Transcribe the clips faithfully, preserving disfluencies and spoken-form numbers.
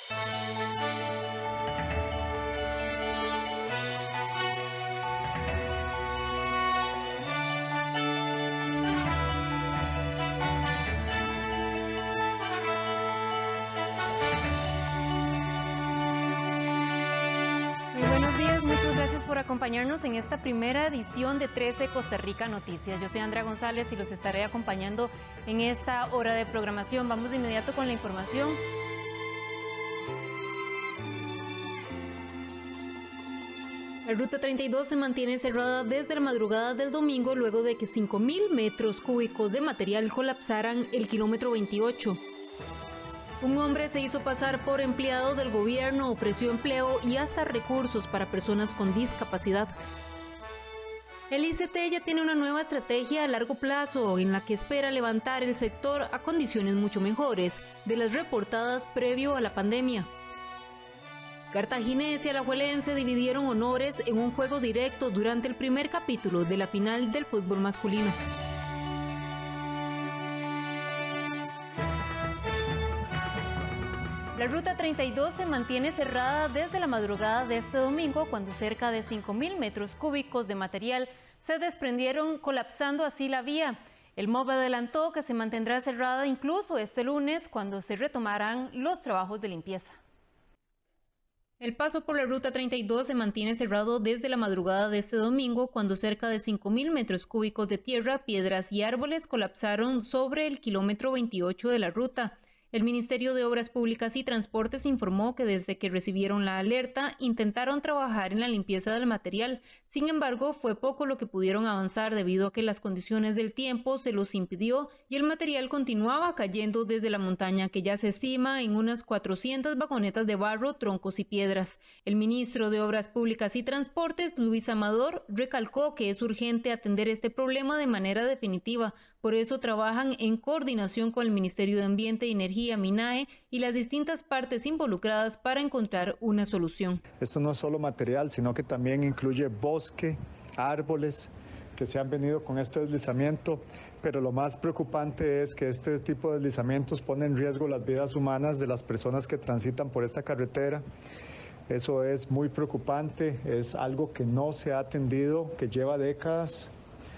Buenos días, muchas gracias por acompañarnos en esta primera edición de trece Costa Rica Noticias. Yo soy Andrea González y los estaré acompañando en esta hora de programación. Vamos de inmediato con la información. La Ruta treinta y dos se mantiene cerrada desde la madrugada del domingo luego de que cinco mil metros cúbicos de material colapsaran el kilómetro veintiocho. Un hombre se hizo pasar por empleado del gobierno, ofreció empleo y hasta recursos para personas con discapacidad. El I C T ya tiene una nueva estrategia a largo plazo en la que espera levantar el sector a condiciones mucho mejores de las reportadas previo a la pandemia. Cartaginés y Alajuelense dividieron honores en un juego directo durante el primer capítulo de la final del fútbol masculino. La Ruta treinta y dos se mantiene cerrada desde la madrugada de este domingo cuando cerca de cinco mil metros cúbicos de material se desprendieron, colapsando así la vía. El M O B adelantó que se mantendrá cerrada incluso este lunes cuando se retomarán los trabajos de limpieza. El paso por la Ruta treinta y dos se mantiene cerrado desde la madrugada de este domingo cuando cerca de cinco mil metros cúbicos de tierra, piedras y árboles colapsaron sobre el kilómetro veintiocho de la ruta. El Ministerio de Obras Públicas y Transportes informó que desde que recibieron la alerta intentaron trabajar en la limpieza del material. Sin embargo, fue poco lo que pudieron avanzar debido a que las condiciones del tiempo se los impidió y el material continuaba cayendo desde la montaña, que ya se estima en unas cuatrocientas vagonetas de barro, troncos y piedras. El ministro de Obras Públicas y Transportes, Luis Amador, recalcó que es urgente atender este problema de manera definitiva. Por eso trabajan en coordinación con el Ministerio de Ambiente y Energía, MINAE, y las distintas partes involucradas para encontrar una solución. Esto no es solo material, sino que también incluye bosque, árboles que se han venido con este deslizamiento, pero lo más preocupante es que este tipo de deslizamientos pone en riesgo las vidas humanas de las personas que transitan por esta carretera. Eso es muy preocupante, es algo que no se ha atendido, que lleva décadas.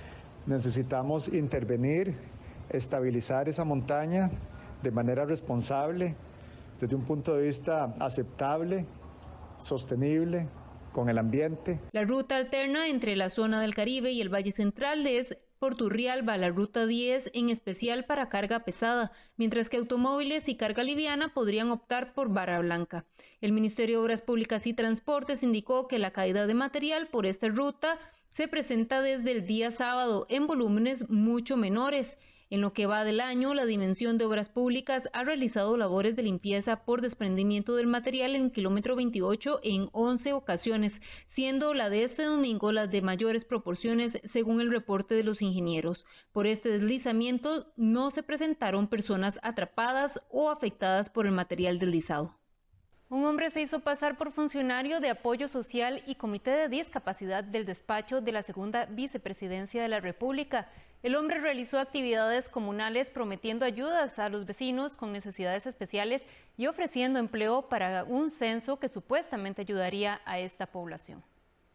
Necesitamos intervenir, estabilizar esa montaña de manera responsable, desde un punto de vista aceptable, sostenible, con el ambiente. La ruta alterna entre la zona del Caribe y el Valle Central es por Turrialba, la Ruta diez, en especial para carga pesada, mientras que automóviles y carga liviana podrían optar por Barra Blanca. El Ministerio de Obras Públicas y Transportes indicó que la caída de material por esta ruta se presenta desde el día sábado en volúmenes mucho menores. En lo que va del año, la Dimensión de Obras Públicas ha realizado labores de limpieza por desprendimiento del material en el kilómetro veintiocho en once ocasiones, siendo la de este domingo la de mayores proporciones según el reporte de los ingenieros. Por este deslizamiento no se presentaron personas atrapadas o afectadas por el material deslizado. Un hombre se hizo pasar por funcionario de apoyo social y comité de discapacidad del despacho de la segunda vicepresidencia de la República. El hombre realizó actividades comunales prometiendo ayudas a los vecinos con necesidades especiales y ofreciendo empleo para un censo que supuestamente ayudaría a esta población.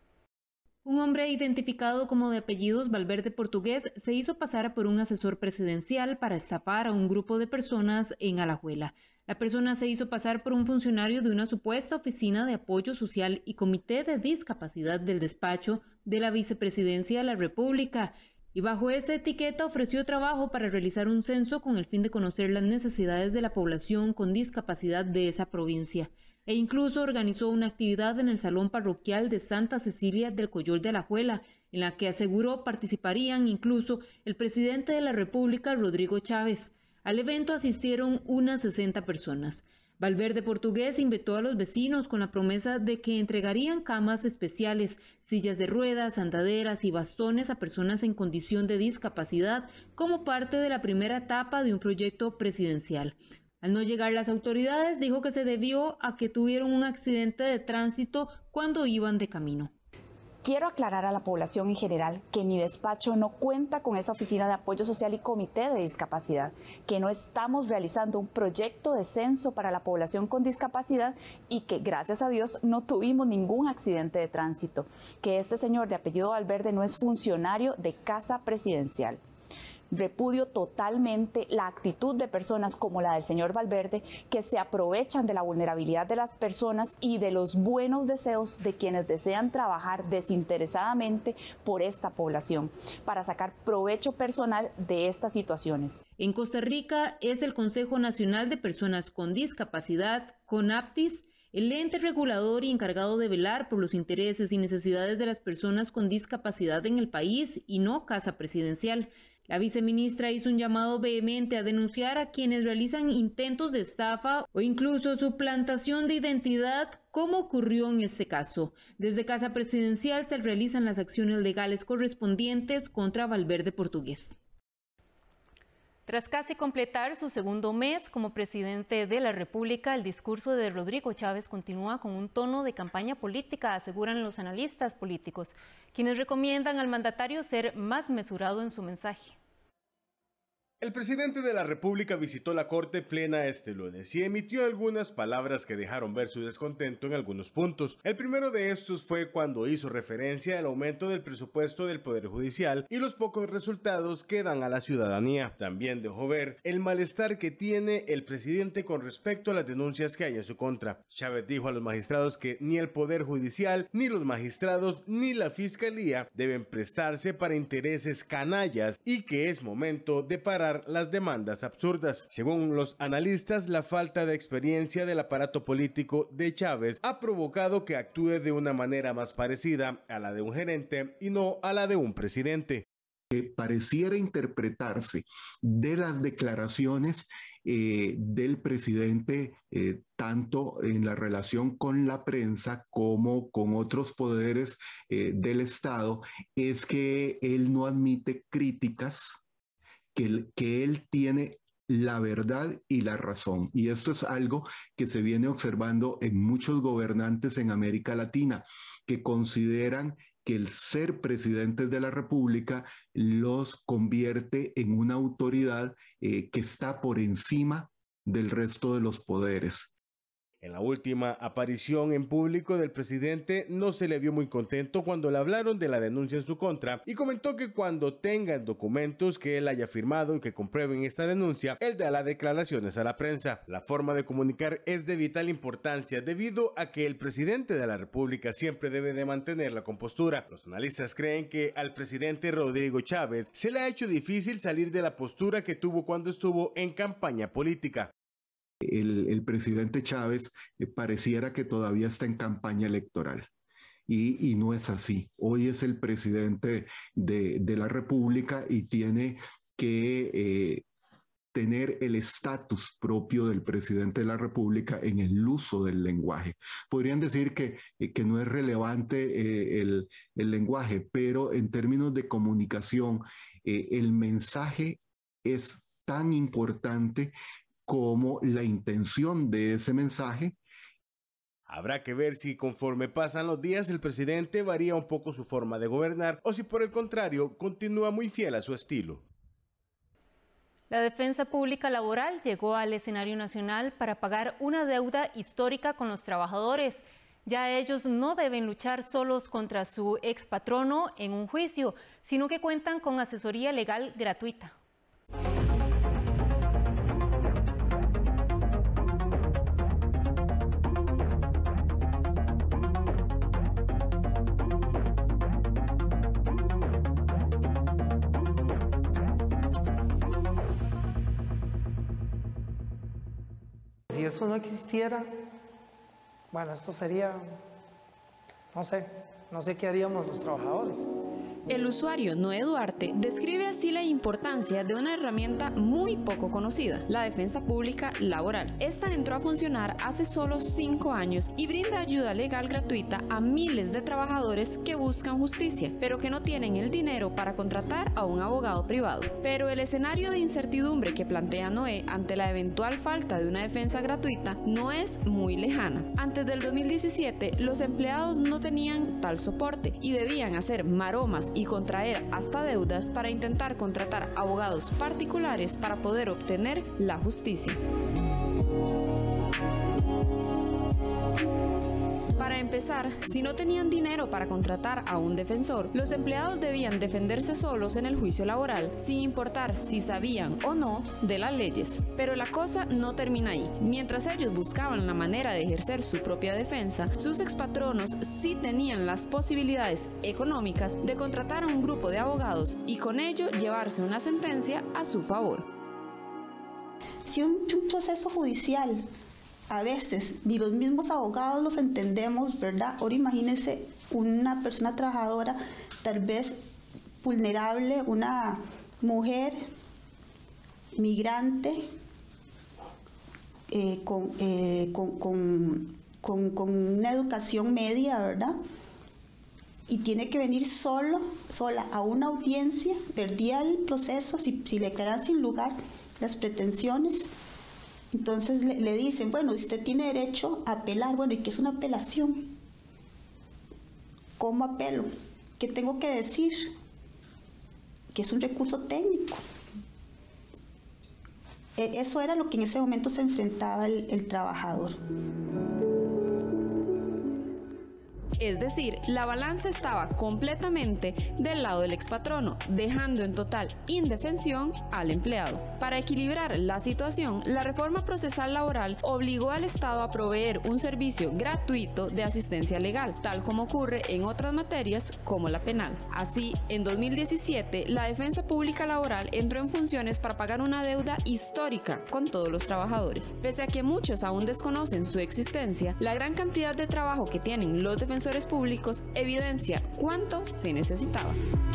Un hombre identificado como de apellidos Valverde Portugués se hizo pasar por un asesor presidencial para estafar a un grupo de personas en Alajuela. La persona se hizo pasar por un funcionario de una supuesta oficina de apoyo social y comité de discapacidad del despacho de la vicepresidencia de la República, y bajo esa etiqueta ofreció trabajo para realizar un censo con el fin de conocer las necesidades de la población con discapacidad de esa provincia, e incluso organizó una actividad en el Salón Parroquial de Santa Cecilia del Coyol de Alajuela, en la que aseguró participarían incluso el presidente de la República, Rodrigo Chávez. Al evento asistieron unas sesenta personas. Valverde Portugués invitó a los vecinos con la promesa de que entregarían camas especiales, sillas de ruedas, andaderas y bastones a personas en condición de discapacidad como parte de la primera etapa de un proyecto presidencial. Al no llegar las autoridades, dijo que se debió a que tuvieron un accidente de tránsito cuando iban de camino. Quiero aclarar a la población en general que mi despacho no cuenta con esa oficina de apoyo social y comité de discapacidad, que no estamos realizando un proyecto de censo para la población con discapacidad y que, gracias a Dios, no tuvimos ningún accidente de tránsito, que este señor de apellido Valverde no es funcionario de Casa Presidencial. Repudio totalmente la actitud de personas como la del señor Valverde, que se aprovechan de la vulnerabilidad de las personas y de los buenos deseos de quienes desean trabajar desinteresadamente por esta población, para sacar provecho personal de estas situaciones. En Costa Rica es el Consejo Nacional de Personas con Discapacidad, CONAPDIS, el ente regulador y encargado de velar por los intereses y necesidades de las personas con discapacidad en el país, y no Casa Presidencial. La viceministra hizo un llamado vehemente a denunciar a quienes realizan intentos de estafa o incluso suplantación de identidad, como ocurrió en este caso. Desde Casa Presidencial se realizan las acciones legales correspondientes contra Valverde Portugués. Tras casi completar su segundo mes como presidente de la República, el discurso de Rodrigo Chávez continúa con un tono de campaña política, aseguran los analistas políticos, quienes recomiendan al mandatario ser más mesurado en su mensaje. El presidente de la República visitó la Corte Plena este lunes y emitió algunas palabras que dejaron ver su descontento en algunos puntos. El primero de estos fue cuando hizo referencia al aumento del presupuesto del Poder Judicial y los pocos resultados que dan a la ciudadanía. También dejó ver el malestar que tiene el presidente con respecto a las denuncias que hay en su contra. Chávez dijo a los magistrados que ni el Poder Judicial, ni los magistrados, ni la Fiscalía deben prestarse para intereses canallas y que es momento de parar las demandas absurdas. Según los analistas, la falta de experiencia del aparato político de Chávez ha provocado que actúe de una manera más parecida a la de un gerente y no a la de un presidente. Que pareciera interpretarse de las declaraciones eh, del presidente, eh, tanto en la relación con la prensa como con otros poderes eh, del Estado, es que él no admite críticas, que él, que él tiene la verdad y la razón. Y esto es algo que se viene observando en muchos gobernantes en América Latina, que consideran que el ser presidentes de la República los convierte en una autoridad eh, que está por encima del resto de los poderes. En la última aparición en público del presidente no se le vio muy contento cuando le hablaron de la denuncia en su contra y comentó que cuando tengan documentos que él haya firmado y que comprueben esta denuncia, él dará declaraciones a la prensa. La forma de comunicar es de vital importancia debido a que el presidente de la República siempre debe de mantener la compostura. Los analistas creen que al presidente Rodrigo Chávez se le ha hecho difícil salir de la postura que tuvo cuando estuvo en campaña política. El, el presidente Chávez eh, pareciera que todavía está en campaña electoral y, y no es así. Hoy es el presidente de, de la República y tiene que eh, tener el estatus propio del presidente de la República en el uso del lenguaje. Podrían decir que, eh, que no es relevante eh, el, el lenguaje, pero en términos de comunicación, eh, el mensaje es tan importante como la intención de ese mensaje. Habrá que ver si conforme pasan los días el presidente varía un poco su forma de gobernar o si por el contrario continúa muy fiel a su estilo. La Defensa Pública Laboral llegó al escenario nacional para pagar una deuda histórica con los trabajadores. Ya ellos no deben luchar solos contra su expatrono en un juicio, sino que cuentan con asesoría legal gratuita. Si eso no existiera, bueno, esto sería, no sé, no sé qué haríamos los trabajadores. El usuario Noé Duarte describe así la importancia de una herramienta muy poco conocida, la defensa pública laboral. Esta entró a funcionar hace solo cinco años y brinda ayuda legal gratuita a miles de trabajadores que buscan justicia, pero que no tienen el dinero para contratar a un abogado privado. Pero el escenario de incertidumbre que plantea Noé ante la eventual falta de una defensa gratuita no es muy lejana. Antes del dos mil diecisiete, los empleados no tenían tal soporte y debían hacer maromas y contraer hasta deudas para intentar contratar abogados particulares para poder obtener la justicia. Para empezar, si no tenían dinero para contratar a un defensor, los empleados debían defenderse solos en el juicio laboral, sin importar si sabían o no de las leyes. Pero la cosa no termina ahí. Mientras ellos buscaban la manera de ejercer su propia defensa, sus expatronos sí tenían las posibilidades económicas de contratar a un grupo de abogados y con ello llevarse una sentencia a su favor. Si un, un proceso judicial a veces ni los mismos abogados los entendemos, ¿verdad? Ahora imagínense una persona trabajadora, tal vez vulnerable, una mujer migrante eh, con, eh, con, con, con, con una educación media, ¿verdad? Y tiene que venir solo, sola a una audiencia, perdía el proceso si, si le quedan sin lugar las pretensiones. Entonces le, le dicen, bueno, usted tiene derecho a apelar. Bueno, ¿y qué es una apelación? ¿Cómo apelo? ¿Qué tengo que decir? Que es un recurso técnico. E- eso era lo que en ese momento se enfrentaba el, el trabajador. Es decir, la balanza estaba completamente del lado del expatrono, dejando en total indefensión al empleado. Para equilibrar la situación, la reforma procesal laboral obligó al Estado a proveer un servicio gratuito de asistencia legal, tal como ocurre en otras materias como la penal. Así, en dos mil diecisiete, la defensa pública laboral entró en funciones para pagar una deuda histórica con todos los trabajadores. Pese a que muchos aún desconocen su existencia, la gran cantidad de trabajo que tienen los defensores públicos evidencia cuánto se necesitaba.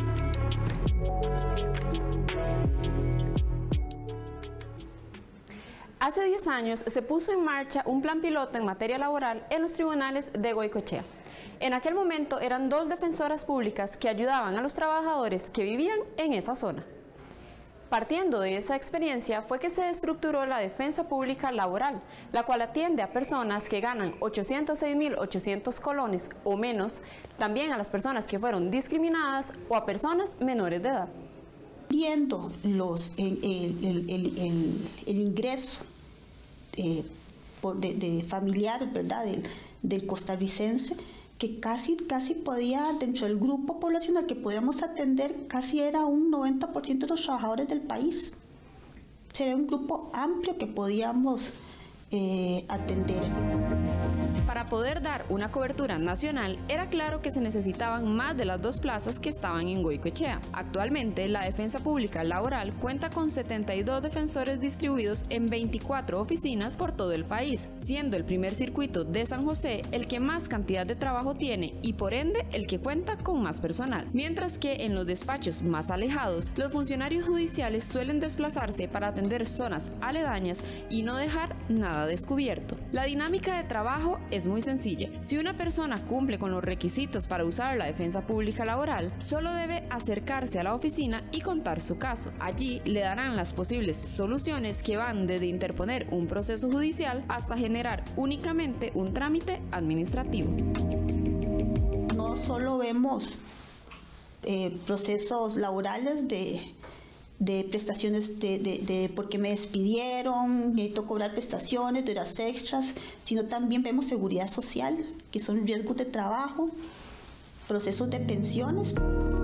Hace diez años se puso en marcha un plan piloto en materia laboral en los tribunales de Goicoechea. En aquel momento eran dos defensoras públicas que ayudaban a los trabajadores que vivían en esa zona. Partiendo de esa experiencia fue que se estructuró la defensa pública laboral, la cual atiende a personas que ganan ochocientos seis mil ochocientos colones o menos, también a las personas que fueron discriminadas o a personas menores de edad. Viendo los, el, el, el, el, el ingreso eh, por de, de familiar, ¿verdad?, del, del costarricense, que casi, casi podía, dentro del grupo poblacional que podíamos atender, casi era un noventa por ciento de los trabajadores del país. Sería un grupo amplio que podíamos eh, atender. Para poder dar una cobertura nacional, era claro que se necesitaban más de las dos plazas que estaban en Goicoechea. Actualmente, la Defensa Pública Laboral cuenta con setenta y dos defensores distribuidos en veinticuatro oficinas por todo el país, siendo el primer circuito de San José el que más cantidad de trabajo tiene y por ende el que cuenta con más personal. Mientras que en los despachos más alejados, los funcionarios judiciales suelen desplazarse para atender zonas aledañas y no dejar nada descubierto. La dinámica de trabajo es muy sencilla. Si una persona cumple con los requisitos para usar la defensa pública laboral, solo debe acercarse a la oficina y contar su caso. Allí le darán las posibles soluciones que van desde interponer un proceso judicial hasta generar únicamente un trámite administrativo. No solo vemos eh, procesos laborales de de prestaciones de, de, de porque me despidieron, necesito cobrar prestaciones, de horas extras, sino también vemos seguridad social, que son riesgos de trabajo, procesos de pensiones.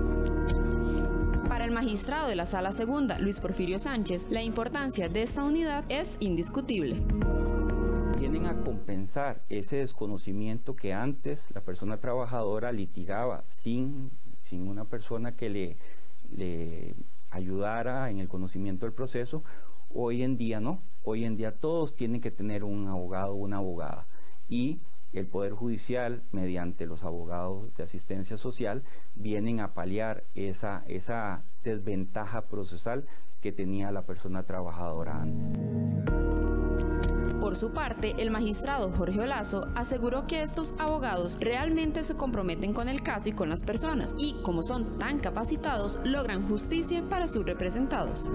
Para el magistrado de la Sala Segunda, Luis Porfirio Sánchez, la importancia de esta unidad es indiscutible. Vienen a compensar ese desconocimiento que antes la persona trabajadora litigaba sin, sin una persona que le, le ayudara en el conocimiento del proceso. Hoy en día no, hoy en día todos tienen que tener un abogado o una abogada y el Poder Judicial, mediante los abogados de asistencia social, vienen a paliar esa, esa desventaja procesal que tenía la persona trabajadora antes. Por su parte, el magistrado Jorge Olazo aseguró que estos abogados realmente se comprometen con el caso y con las personas, y como son tan capacitados, logran justicia para sus representados.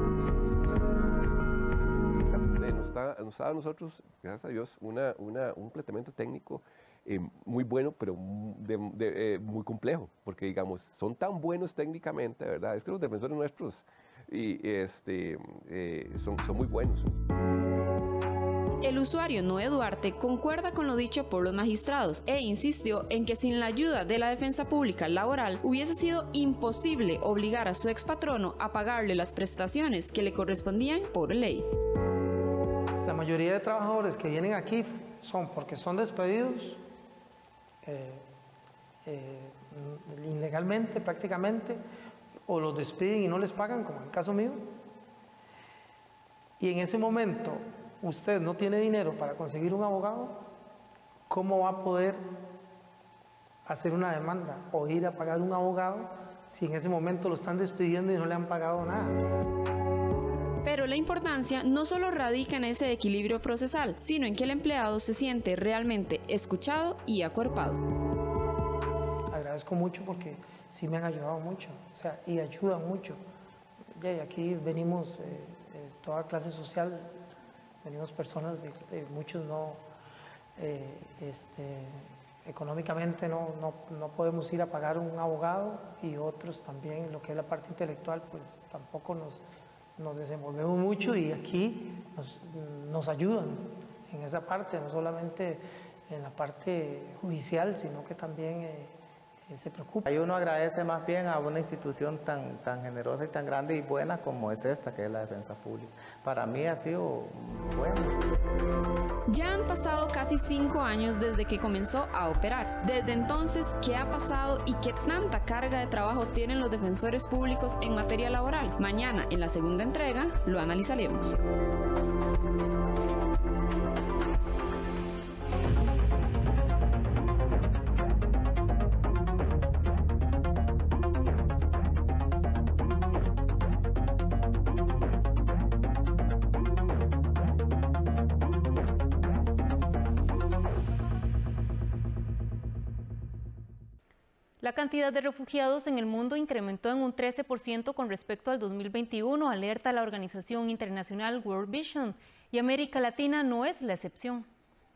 Nos da, nos da a nosotros, gracias a Dios, una, una, un planteamiento técnico eh, muy bueno, pero de, de, eh, muy complejo, porque digamos, son tan buenos técnicamente, ¿verdad? Es que los defensores nuestros y, este, eh, son, son muy buenos. El usuario Noé Duarte concuerda con lo dicho por los magistrados e insistió en que sin la ayuda de la defensa pública laboral hubiese sido imposible obligar a su expatrono a pagarle las prestaciones que le correspondían por ley. La mayoría de trabajadores que vienen aquí son porque son despedidos eh, eh, ilegalmente prácticamente, o los despiden y no les pagan, como en el caso mío, y en ese momento usted no tiene dinero para conseguir un abogado, ¿cómo va a poder hacer una demanda o ir a pagar un abogado si en ese momento lo están despidiendo y no le han pagado nada? Pero la importancia no solo radica en ese equilibrio procesal, sino en que el empleado se siente realmente escuchado y acuerpado. Agradezco mucho porque sí me han ayudado mucho, o sea, y ayudan mucho. Y aquí venimos eh, eh, toda clase social, venimos personas, de, de, muchos no, eh, este, económicamente no, no, no podemos ir a pagar un abogado, y otros también, lo que es la parte intelectual, pues tampoco nos, nos desenvolvemos mucho, y aquí nos, nos ayudan en esa parte, no solamente en la parte judicial, sino que también eh, se preocupa. Y uno agradece más bien a una institución tan, tan generosa y tan grande y buena como es esta, que es la Defensa Pública. Para mí ha sido bueno. Ya han pasado casi cinco años desde que comenzó a operar. Desde entonces, ¿qué ha pasado y qué tanta carga de trabajo tienen los defensores públicos en materia laboral? Mañana, en la segunda entrega, lo analizaremos. La cantidad de refugiados en el mundo incrementó en un trece por ciento con respecto al dos mil veintiuno, alerta la organización internacional World Vision, y América Latina no es la excepción.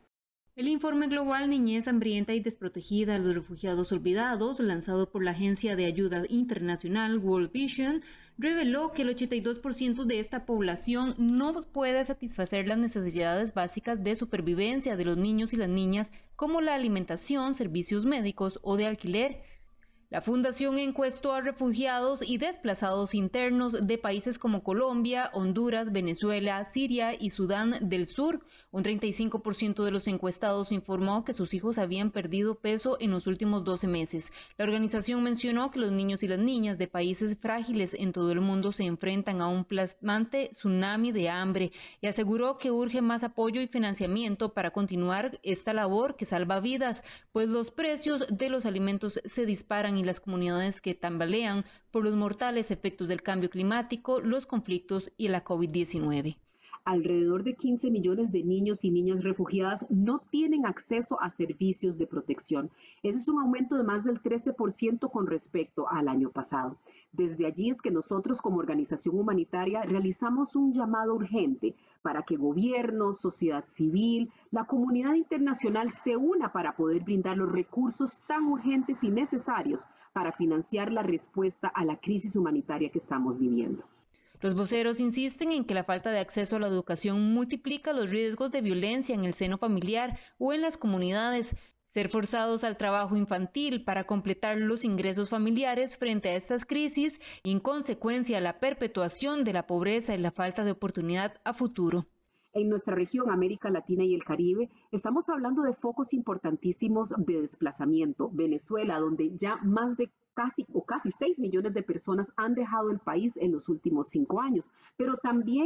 El informe global Niñez hambrienta y desprotegida, los refugiados olvidados, lanzado por la agencia de ayuda internacional World Vision, reveló que el ochenta y dos por ciento de esta población no puede satisfacer las necesidades básicas de supervivencia de los niños y las niñas, como la alimentación, servicios médicos o de alquiler. La fundación encuestó a refugiados y desplazados internos de países como Colombia, Honduras, Venezuela, Siria y Sudán del Sur. Un treinta y cinco por ciento de los encuestados informó que sus hijos habían perdido peso en los últimos doce meses. La organización mencionó que los niños y las niñas de países frágiles en todo el mundo se enfrentan a un aplastante tsunami de hambre y aseguró que urge más apoyo y financiamiento para continuar esta labor que salva vidas, pues los precios de los alimentos se disparan y las comunidades que tambalean por los mortales efectos del cambio climático, los conflictos y la COVID diecinueve. Alrededor de quince millones de niños y niñas refugiadas no tienen acceso a servicios de protección. Ese es un aumento de más del trece por ciento con respecto al año pasado. Desde allí es que nosotros como organización humanitaria realizamos un llamado urgente para que gobiernos, sociedad civil, la comunidad internacional se una para poder brindar los recursos tan urgentes y necesarios para financiar la respuesta a la crisis humanitaria que estamos viviendo. Los voceros insisten en que la falta de acceso a la educación multiplica los riesgos de violencia en el seno familiar o en las comunidades. Ser forzados al trabajo infantil para completar los ingresos familiares frente a estas crisis y en consecuencia la perpetuación de la pobreza y la falta de oportunidad a futuro. En nuestra región, América Latina y el Caribe, estamos hablando de focos importantísimos de desplazamiento. Venezuela, donde ya más de casi o casi seis millones de personas han dejado el país en los últimos cinco años, pero también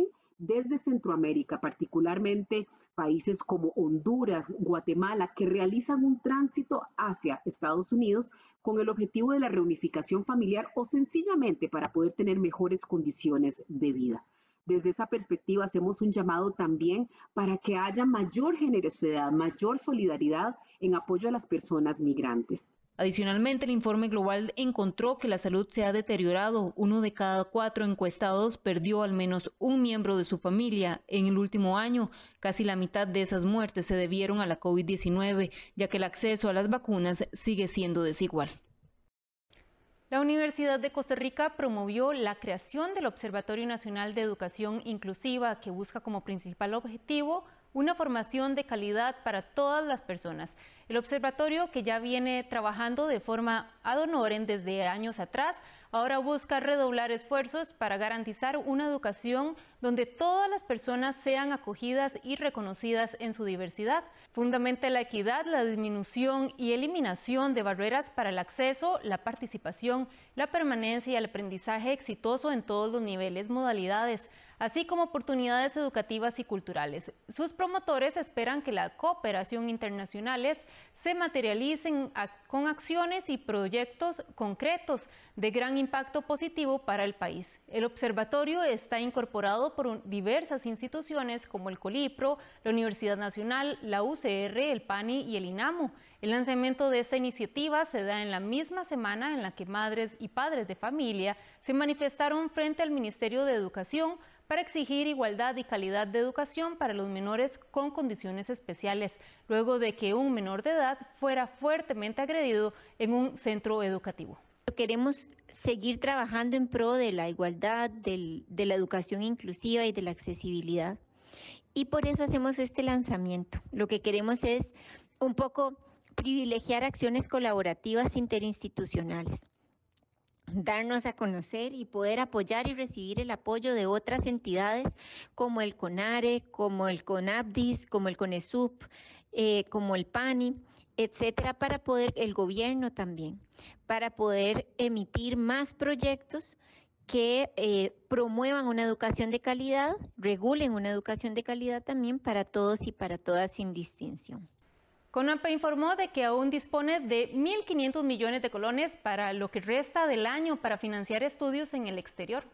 desde Centroamérica, particularmente países como Honduras, Guatemala, que realizan un tránsito hacia Estados Unidos con el objetivo de la reunificación familiar o sencillamente para poder tener mejores condiciones de vida. Desde esa perspectiva hacemos un llamado también para que haya mayor generosidad, mayor solidaridad en apoyo a las personas migrantes. Adicionalmente, el informe global encontró que la salud se ha deteriorado. Uno de cada cuatro encuestados perdió al menos un miembro de su familia en el último año. Casi la mitad de esas muertes se debieron a la COVID diecinueve, ya que el acceso a las vacunas sigue siendo desigual. La Universidad de Costa Rica promovió la creación del Observatorio Nacional de Educación Inclusiva, que busca como principal objetivo una formación de calidad para todas las personas. El observatorio, que ya viene trabajando de forma ad honorem desde años atrás, ahora busca redoblar esfuerzos para garantizar una educación donde todas las personas sean acogidas y reconocidas en su diversidad. Fundamenta la equidad, la disminución y eliminación de barreras para el acceso, la participación, la permanencia y el aprendizaje exitoso en todos los niveles, modalidades, así como oportunidades educativas y culturales. Sus promotores esperan que las cooperación internacionales se materialicen con acciones y proyectos concretos de gran impacto positivo para el país. El observatorio está incorporado por diversas instituciones como el COLIPRO, la Universidad Nacional, la U C R, el PANI y el INAMO. El lanzamiento de esta iniciativa se da en la misma semana en la que madres y padres de familia se manifestaron frente al Ministerio de Educación para exigir igualdad y calidad de educación para los menores con condiciones especiales, luego de que un menor de edad fuera fuertemente agredido en un centro educativo. Queremos seguir trabajando en pro de la igualdad, del, de la educación inclusiva y de la accesibilidad. Y por eso hacemos este lanzamiento. Lo que queremos es un poco privilegiar acciones colaborativas interinstitucionales, darnos a conocer y poder apoyar y recibir el apoyo de otras entidades como el CONARE, como el CONAPDIS, como el CONESUP, eh, como el PANI, etcétera, para poder, el gobierno también, para poder emitir más proyectos que eh, promuevan una educación de calidad, regulen una educación de calidad también para todos y para todas sin distinción. CONAPE informó de que aún dispone de mil quinientos millones de colones para lo que resta del año para financiar estudios en el exterior.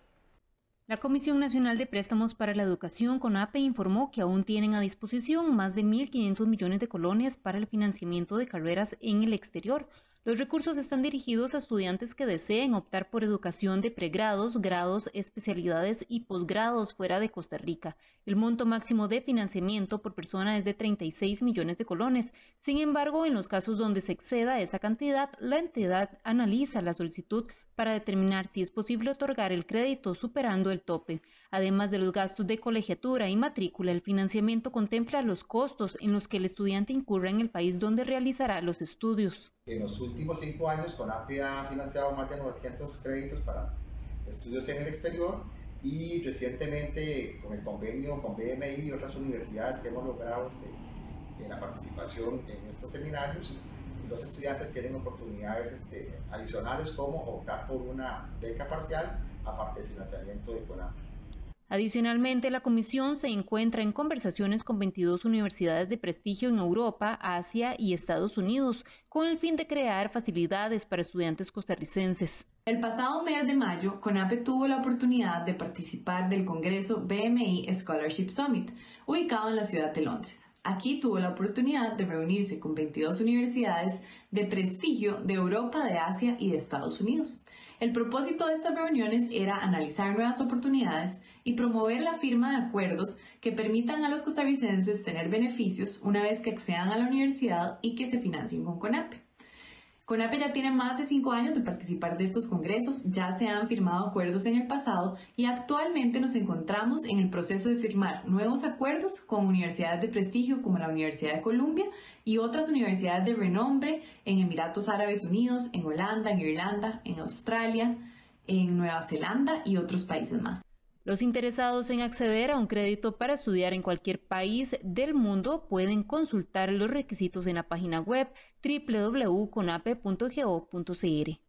La Comisión Nacional de Préstamos para la Educación, CONAPE, informó que aún tienen a disposición más de mil quinientos millones de colones para el financiamiento de carreras en el exterior. Los recursos están dirigidos a estudiantes que deseen optar por educación de pregrados, grados, especialidades y posgrados fuera de Costa Rica. El monto máximo de financiamiento por persona es de treinta y seis millones de colones. Sin embargo, en los casos donde se exceda esa cantidad, la entidad analiza la solicitud para determinar si es posible otorgar el crédito superando el tope. Además de los gastos de colegiatura y matrícula, el financiamiento contempla los costos en los que el estudiante incurra en el país donde realizará los estudios. En los últimos cinco años, CONAPE ha financiado más de novecientos créditos para estudios en el exterior y recientemente con el convenio con B M I y otras universidades que hemos logrado este, en la participación en estos seminarios, los estudiantes tienen oportunidades este, adicionales como optar por una beca parcial aparte del financiamiento de CONAPE. Adicionalmente, la Comisión se encuentra en conversaciones con veintidós universidades de prestigio en Europa, Asia y Estados Unidos, con el fin de crear facilidades para estudiantes costarricenses. El pasado mes de mayo, CONAPE tuvo la oportunidad de participar del Congreso B M I Scholarship Summit, ubicado en la ciudad de Londres. Aquí tuvo la oportunidad de reunirse con veintidós universidades de prestigio de Europa, de Asia y de Estados Unidos. El propósito de estas reuniones era analizar nuevas oportunidades y promover la firma de acuerdos que permitan a los costarricenses tener beneficios una vez que accedan a la universidad y que se financien con CONAPE. CONAPE ya tiene más de cinco años de participar de estos congresos, ya se han firmado acuerdos en el pasado y actualmente nos encontramos en el proceso de firmar nuevos acuerdos con universidades de prestigio como la Universidad de Columbia y otras universidades de renombre en Emiratos Árabes Unidos, en Holanda, en Irlanda, en Australia, en Nueva Zelanda y otros países más. Los interesados en acceder a un crédito para estudiar en cualquier país del mundo pueden consultar los requisitos en la página web doble u doble u doble u punto conape punto go punto c r.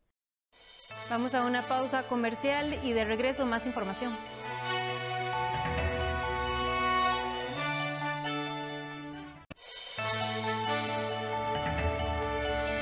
Vamos a una pausa comercial y de regreso más información.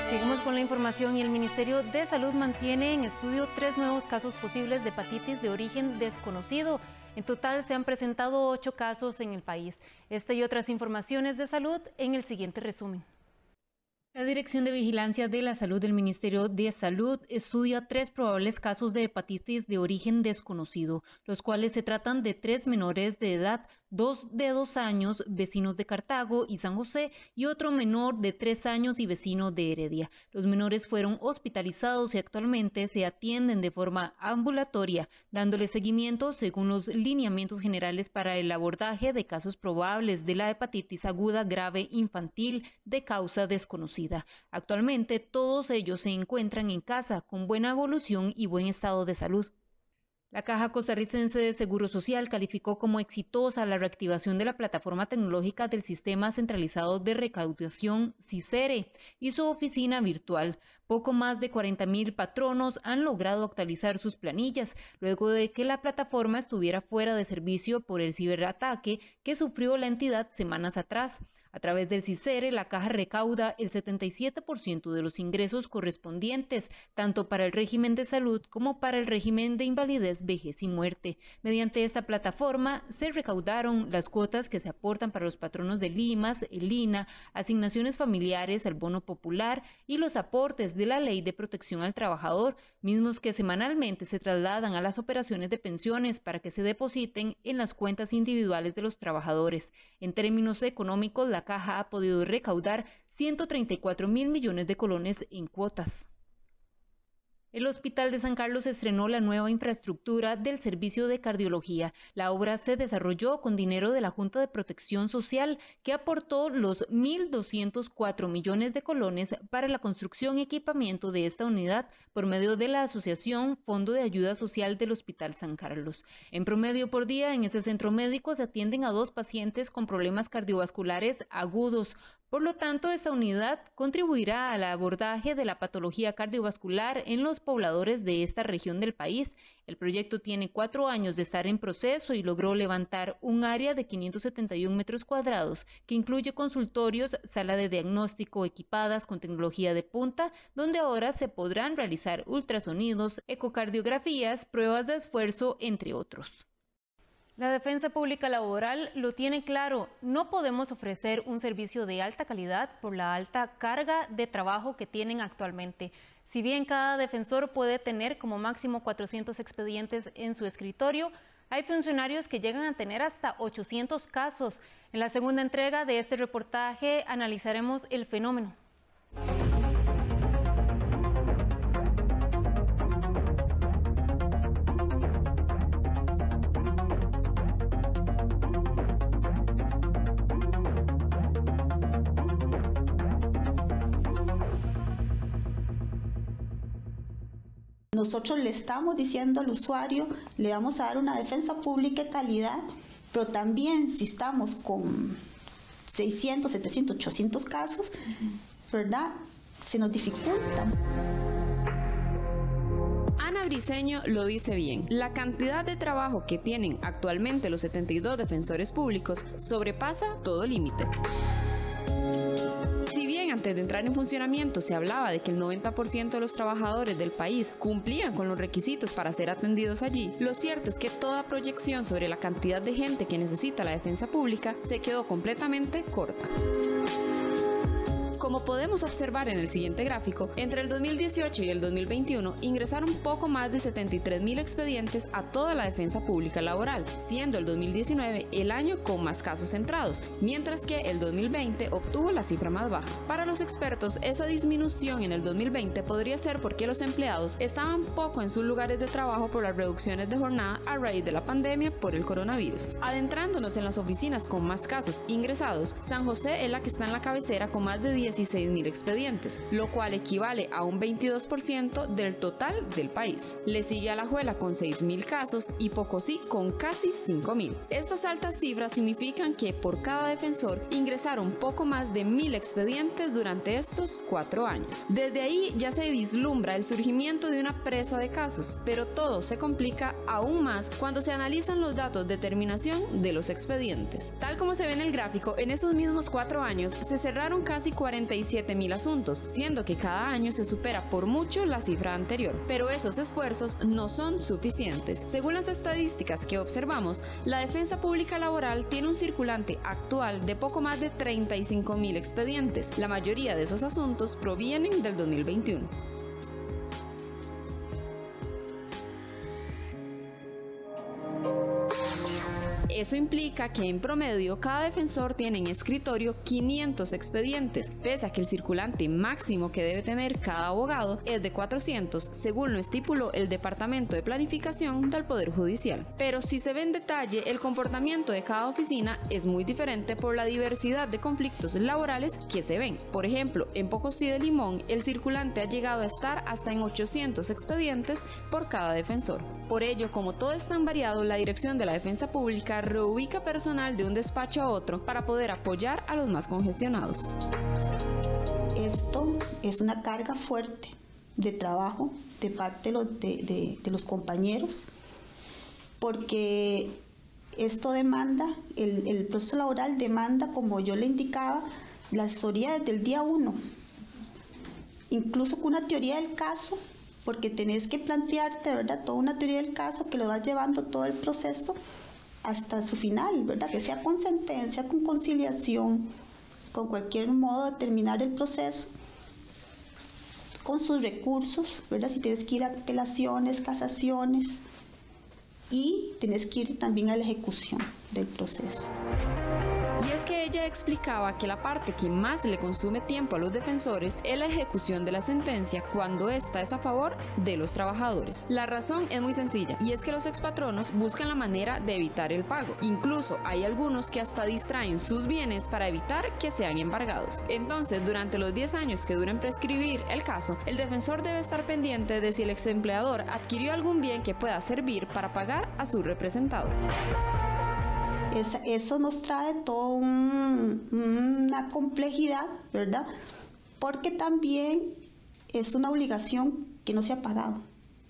Seguimos con la información y el Ministerio de Salud mantiene en estudio tres nuevos casos posibles de hepatitis de origen desconocido. En total se han presentado ocho casos en el país. Esta y otras informaciones de salud en el siguiente resumen. La Dirección de Vigilancia de la Salud del Ministerio de Salud estudia tres probables casos de hepatitis de origen desconocido, los cuales se tratan de tres menores de edad, dos de dos años, vecinos de Cartago y San José, y otro menor de tres años y vecino de Heredia. Los menores fueron hospitalizados y actualmente se atienden de forma ambulatoria, dándole seguimiento según los lineamientos generales para el abordaje de casos probables de la hepatitis aguda grave infantil de causa desconocida. Actualmente todos ellos se encuentran en casa con buena evolución y buen estado de salud. La Caja Costarricense de Seguro Social calificó como exitosa la reactivación de la plataforma tecnológica del Sistema Centralizado de Recaudación CICERE y su oficina virtual. Poco más de cuarenta mil patronos han logrado actualizar sus planillas luego de que la plataforma estuviera fuera de servicio por el ciberataque que sufrió la entidad semanas atrás. A través del CICERE, la Caja recauda el setenta y siete por ciento de los ingresos correspondientes, tanto para el régimen de salud como para el régimen de invalidez, vejez y muerte. Mediante esta plataforma se recaudaron las cuotas que se aportan para los patronos de Limas, el I N A, asignaciones familiares, el bono popular y los aportes de la Ley de Protección al Trabajador, mismos que semanalmente se trasladan a las operaciones de pensiones para que se depositen en las cuentas individuales de los trabajadores. En términos económicos, la Caja ha podido recaudar ciento treinta y cuatro mil millones de colones en cuotas. El Hospital de San Carlos estrenó la nueva infraestructura del servicio de cardiología. La obra se desarrolló con dinero de la Junta de Protección Social, que aportó los mil doscientos cuatro millones de colones para la construcción y equipamiento de esta unidad por medio de la Asociación Fondo de Ayuda Social del Hospital San Carlos. En promedio por día en ese centro médico se atienden a dos pacientes con problemas cardiovasculares agudos. Por lo tanto, esta unidad contribuirá al abordaje de la patología cardiovascular en los pobladores de esta región del país. El proyecto tiene cuatro años de estar en proceso y logró levantar un área de quinientos setenta y un metros cuadrados, que incluye consultorios, sala de diagnóstico equipadas con tecnología de punta, donde ahora se podrán realizar ultrasonidos, ecocardiografías, pruebas de esfuerzo, entre otros. La Defensa Pública Laboral lo tiene claro, no podemos ofrecer un servicio de alta calidad por la alta carga de trabajo que tienen actualmente. Si bien cada defensor puede tener como máximo cuatrocientos expedientes en su escritorio, hay funcionarios que llegan a tener hasta ochocientos casos. En la segunda entrega de este reportaje analizaremos el fenómeno. Nosotros le estamos diciendo al usuario, le vamos a dar una defensa pública de calidad, pero también si estamos con seiscientos, setecientos, ochocientos casos, ¿verdad? Se nos dificulta. Ana Briceño lo dice bien. La cantidad de trabajo que tienen actualmente los setenta y dos defensores públicos sobrepasa todo límite. Si bien antes de entrar en funcionamiento se hablaba de que el noventa por ciento de los trabajadores del país cumplían con los requisitos para ser atendidos allí, lo cierto es que toda proyección sobre la cantidad de gente que necesita la defensa pública se quedó completamente corta. Como podemos observar en el siguiente gráfico, entre el dos mil dieciocho y el dos mil veintiuno ingresaron poco más de setenta y tres mil expedientes a toda la defensa pública laboral, siendo el dos mil diecinueve el año con más casos entrados, mientras que el dos mil veinte obtuvo la cifra más baja. Para los expertos, esa disminución en el dos mil veinte podría ser porque los empleados estaban poco en sus lugares de trabajo por las reducciones de jornada a raíz de la pandemia por el coronavirus. Adentrándonos en las oficinas con más casos ingresados, San José es la que está en la cabecera con más de dieciséis mil expedientes, lo cual equivale a un veintidós por ciento del total del país. Le sigue Alajuela con seis mil casos y Pocosí con casi cinco mil. Estas altas cifras significan que por cada defensor ingresaron poco más de mil expedientes durante estos cuatro años. Desde ahí ya se vislumbra el surgimiento de una presa de casos, pero todo se complica aún más cuando se analizan los datos de terminación de los expedientes. Tal como se ve en el gráfico, en esos mismos cuatro años se cerraron casi cuarenta treinta y siete mil asuntos, siendo que cada año se supera por mucho la cifra anterior. Pero esos esfuerzos no son suficientes. Según las estadísticas que observamos, la Defensa Pública Laboral tiene un circulante actual de poco más de treinta y cinco mil expedientes. La mayoría de esos asuntos provienen del dos mil veintiuno. Eso implica que en promedio cada defensor tiene en escritorio quinientos expedientes, pese a que el circulante máximo que debe tener cada abogado es de cuatrocientos, según lo estipuló el Departamento de Planificación del Poder Judicial. Pero si se ve en detalle, el comportamiento de cada oficina es muy diferente por la diversidad de conflictos laborales que se ven. Por ejemplo, en Pocosí de Limón, el circulante ha llegado a estar hasta en ochocientos expedientes por cada defensor. Por ello, como todo es tan variado, la Dirección de la Defensa Pública reubica personal de un despacho a otro para poder apoyar a los más congestionados. Esto es una carga fuerte de trabajo de parte de los, de, de, de los compañeros, porque esto demanda, el, el proceso laboral demanda, como yo le indicaba, la asesoría desde el día uno, incluso con una teoría del caso, porque tenés que plantearte, ¿verdad?, toda una teoría del caso que lo va llevando todo el proceso hasta su final, ¿verdad?, que sea con sentencia, con conciliación, con cualquier modo de terminar el proceso, con sus recursos, ¿verdad?, si tienes que ir a apelaciones, casaciones, y tienes que ir también a la ejecución del proceso. Y es que ella explicaba que la parte que más le consume tiempo a los defensores es la ejecución de la sentencia cuando ésta es a favor de los trabajadores. La razón es muy sencilla, y es que los expatronos buscan la manera de evitar el pago. Incluso hay algunos que hasta distraen sus bienes para evitar que sean embargados. Entonces, durante los diez años que duren prescribir el caso, el defensor debe estar pendiente de si el ex empleador adquirió algún bien que pueda servir para pagar a su representado. Es, eso nos trae toda un, una complejidad, ¿verdad? Porque también es una obligación que no se ha pagado.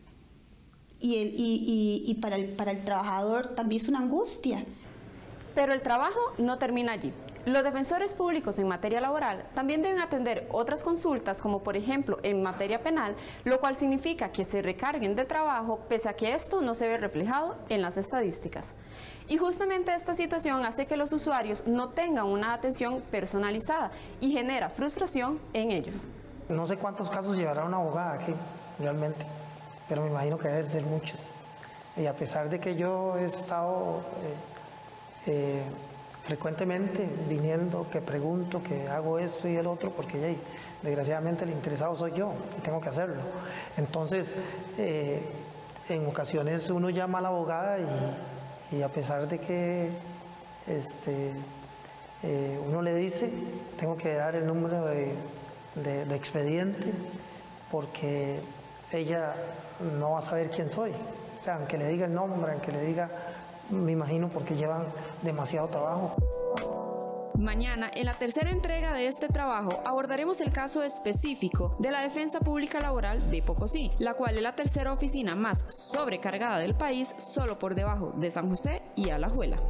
Y, el, y, y, y para, el, para el trabajador también es una angustia. Pero el trabajo no termina allí. Los defensores públicos en materia laboral también deben atender otras consultas, como por ejemplo en materia penal, lo cual significa que se recarguen de trabajo, pese a que esto no se ve reflejado en las estadísticas. Y justamente esta situación hace que los usuarios no tengan una atención personalizada y genera frustración en ellos. No sé cuántos casos llevará una abogada aquí, realmente, pero me imagino que deben ser muchos. Y a pesar de que yo he estado eh, eh, frecuentemente viniendo, que pregunto, que hago esto y el otro, porque hey, desgraciadamente el interesado soy yo y tengo que hacerlo. Entonces, eh, en ocasiones uno llama a la abogada y, y a pesar de que este, eh, uno le dice, tengo que dar el número de, de, de expediente, porque ella no va a saber quién soy. O sea, aunque le diga el nombre, aunque le diga, me imagino porque llevan demasiado trabajo. Mañana, en la tercera entrega de este trabajo, abordaremos el caso específico de la Defensa Pública Laboral de Pocosí, la cual es la tercera oficina más sobrecargada del país, solo por debajo de San José y Alajuela.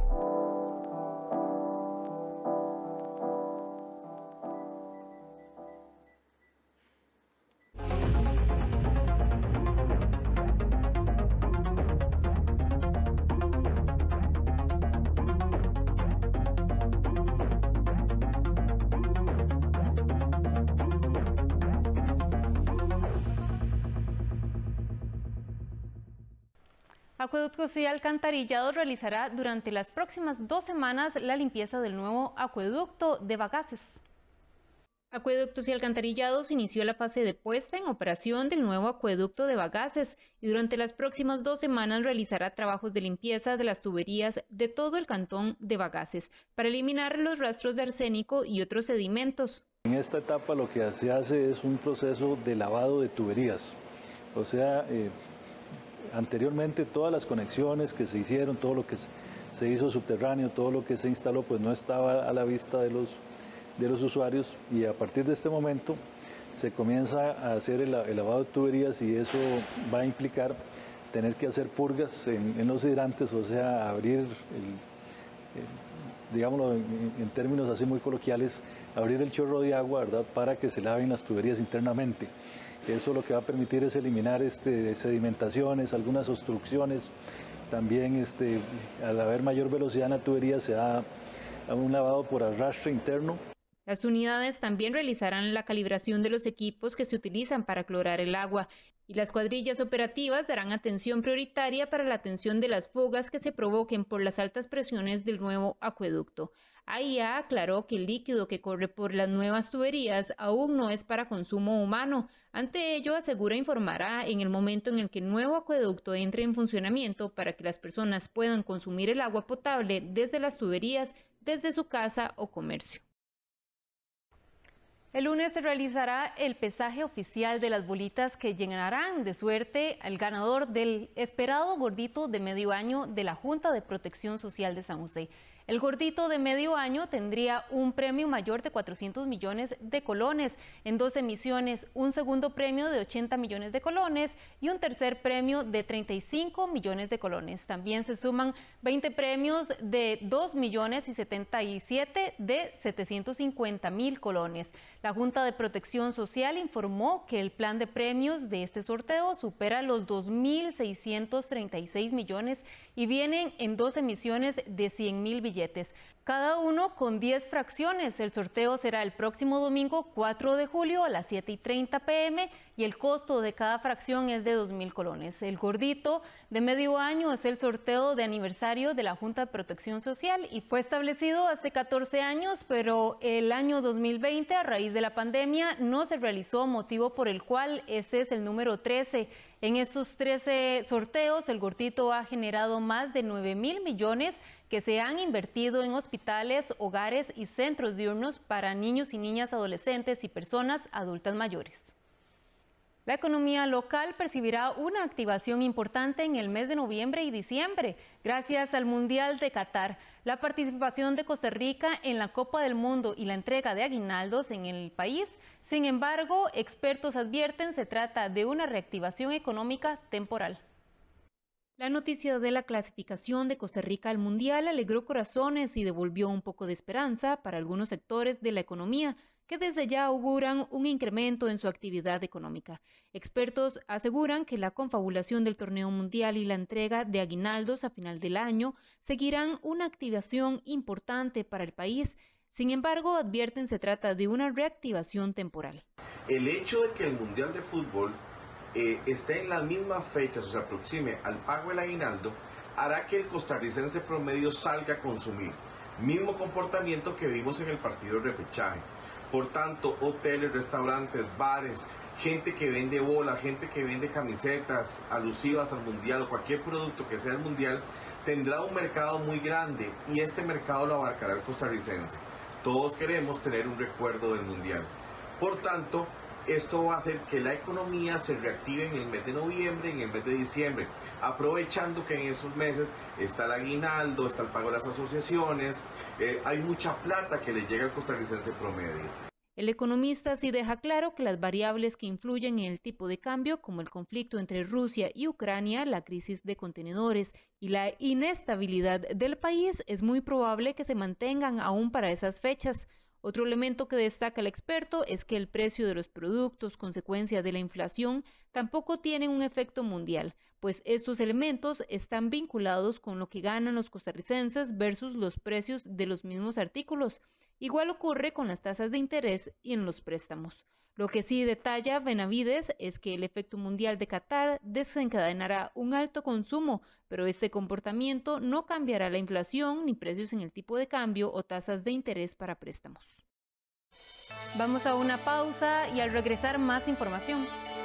Acueductos y Alcantarillados realizará durante las próximas dos semanas la limpieza del nuevo acueducto de Bagaces. Acueductos y Alcantarillados inició la fase de puesta en operación del nuevo acueducto de Bagaces y durante las próximas dos semanas realizará trabajos de limpieza de las tuberías de todo el cantón de Bagaces para eliminar los rastros de arsénico y otros sedimentos. En esta etapa lo que se hace es un proceso de lavado de tuberías, o sea, eh, anteriormente todas las conexiones que se hicieron, todo lo que se hizo subterráneo, todo lo que se instaló, pues no estaba a la vista de los, de los usuarios, y a partir de este momento se comienza a hacer el, el lavado de tuberías, y eso va a implicar tener que hacer purgas en, en los hidrantes, o sea, abrir el, el, digámoslo en, en términos así muy coloquiales, abrir el chorro de agua, ¿verdad?, para que se laven las tuberías internamente. Eso lo que va a permitir es eliminar este, sedimentaciones, algunas obstrucciones. También este, al haber mayor velocidad en la tubería se da un lavado por arrastre interno. Las unidades también realizarán la calibración de los equipos que se utilizan para clorar el agua y las cuadrillas operativas darán atención prioritaria para la atención de las fugas que se provoquen por las altas presiones del nuevo acueducto. A I A aclaró que el líquido que corre por las nuevas tuberías aún no es para consumo humano. Ante ello, asegura informará en el momento en el que el nuevo acueducto entre en funcionamiento para que las personas puedan consumir el agua potable desde las tuberías, desde su casa o comercio. El lunes se realizará el pesaje oficial de las bolitas que llenarán de suerte al ganador del esperado gordito de medio año de la Junta de Protección Social de San José. El gordito de medio año tendría un premio mayor de cuatrocientos millones de colones en dos emisiones, un segundo premio de ochenta millones de colones y un tercer premio de treinta y cinco millones de colones. También se suman veinte premios de dos millones y setenta y siete de setecientos cincuenta mil colones. La Junta de Protección Social informó que el plan de premios de este sorteo supera los dos mil seiscientos treinta y seis millones y vienen en dos emisiones de cien mil billetes, cada uno con diez fracciones. El sorteo será el próximo domingo cuatro de julio a las siete y treinta pe eme y el costo de cada fracción es de dos mil colones. El gordito de medio año es el sorteo de aniversario de la Junta de Protección Social y fue establecido hace catorce años, pero el año dos mil veinte, a raíz de la pandemia, no se realizó, motivo por el cual este es el número trece. En estos trece sorteos, el gordito ha generado más de nueve mil millones que se han invertido en hospitales, hogares y centros diurnos para niños y niñas, adolescentes y personas adultas mayores. La economía local percibirá una activación importante en el mes de noviembre y diciembre, gracias al Mundial de Qatar. La participación de Costa Rica en la Copa del Mundo y la entrega de aguinaldos en el país. Sin embargo, expertos advierten se trata de una reactivación económica temporal. La noticia de la clasificación de Costa Rica al Mundial alegró corazones y devolvió un poco de esperanza para algunos sectores de la economía que desde ya auguran un incremento en su actividad económica. Expertos aseguran que la confabulación del torneo mundial y la entrega de aguinaldos a final del año seguirán una activación importante para el país. Sin embargo, advierten se trata de una reactivación temporal. El hecho de que el Mundial de Fútbol eh, esté en las mismas fechas o se aproxime al pago del aguinaldo, hará que el costarricense promedio salga a consumir. Mismo comportamiento que vimos en el partido de repechaje. Por tanto, hoteles, restaurantes, bares, gente que vende bola, gente que vende camisetas alusivas al Mundial o cualquier producto que sea el Mundial, tendrá un mercado muy grande y este mercado lo abarcará el costarricense. Todos queremos tener un recuerdo del Mundial. Por tanto, esto va a hacer que la economía se reactive en el mes de noviembre y en el mes de diciembre, aprovechando que en esos meses está el aguinaldo, está el pago de las asociaciones, eh, hay mucha plata que le llega al costarricense promedio. El economista sí deja claro que las variables que influyen en el tipo de cambio, como el conflicto entre Rusia y Ucrania, la crisis de contenedores y la inestabilidad del país, es muy probable que se mantengan aún para esas fechas. Otro elemento que destaca el experto es que el precio de los productos, consecuencia de la inflación, tampoco tienen un efecto mundial, pues estos elementos están vinculados con lo que ganan los costarricenses versus los precios de los mismos artículos. Igual ocurre con las tasas de interés y en los préstamos. Lo que sí detalla Benavides es que el efecto mundial de Qatar desencadenará un alto consumo, pero este comportamiento no cambiará la inflación ni precios en el tipo de cambio o tasas de interés para préstamos. Vamos a una pausa y al regresar más información.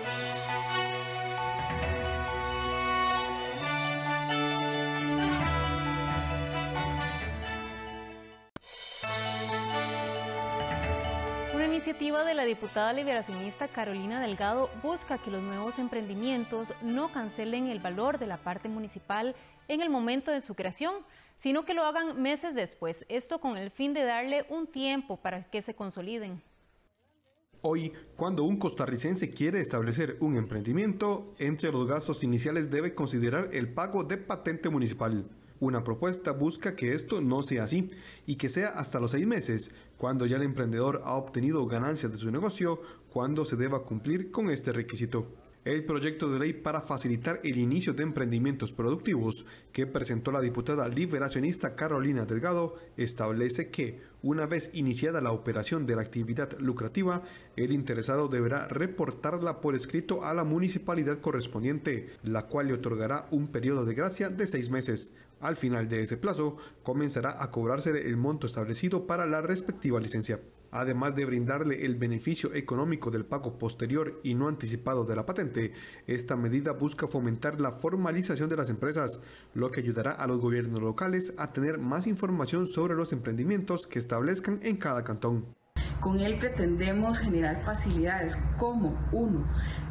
Una iniciativa de la diputada liberacionista Carolina Delgado busca que los nuevos emprendimientos no cancelen el valor de la parte municipal en el momento de su creación, sino que lo hagan meses después, esto con el fin de darle un tiempo para que se consoliden. Hoy, cuando un costarricense quiere establecer un emprendimiento, entre los gastos iniciales debe considerar el pago de patente municipal. Una propuesta busca que esto no sea así y que sea hasta los seis meses, cuando ya el emprendedor ha obtenido ganancias de su negocio, cuando se deba cumplir con este requisito. El proyecto de ley para facilitar el inicio de emprendimientos productivos que presentó la diputada liberacionista Carolina Delgado establece que, una vez iniciada la operación de la actividad lucrativa, el interesado deberá reportarla por escrito a la municipalidad correspondiente, la cual le otorgará un periodo de gracia de seis meses. Al final de ese plazo, comenzará a cobrarse el monto establecido para la respectiva licencia. Además de brindarle el beneficio económico del pago posterior y no anticipado de la patente, esta medida busca fomentar la formalización de las empresas, lo que ayudará a los gobiernos locales a tener más información sobre los emprendimientos que establezcan en cada cantón. Con él pretendemos generar facilidades como, uno,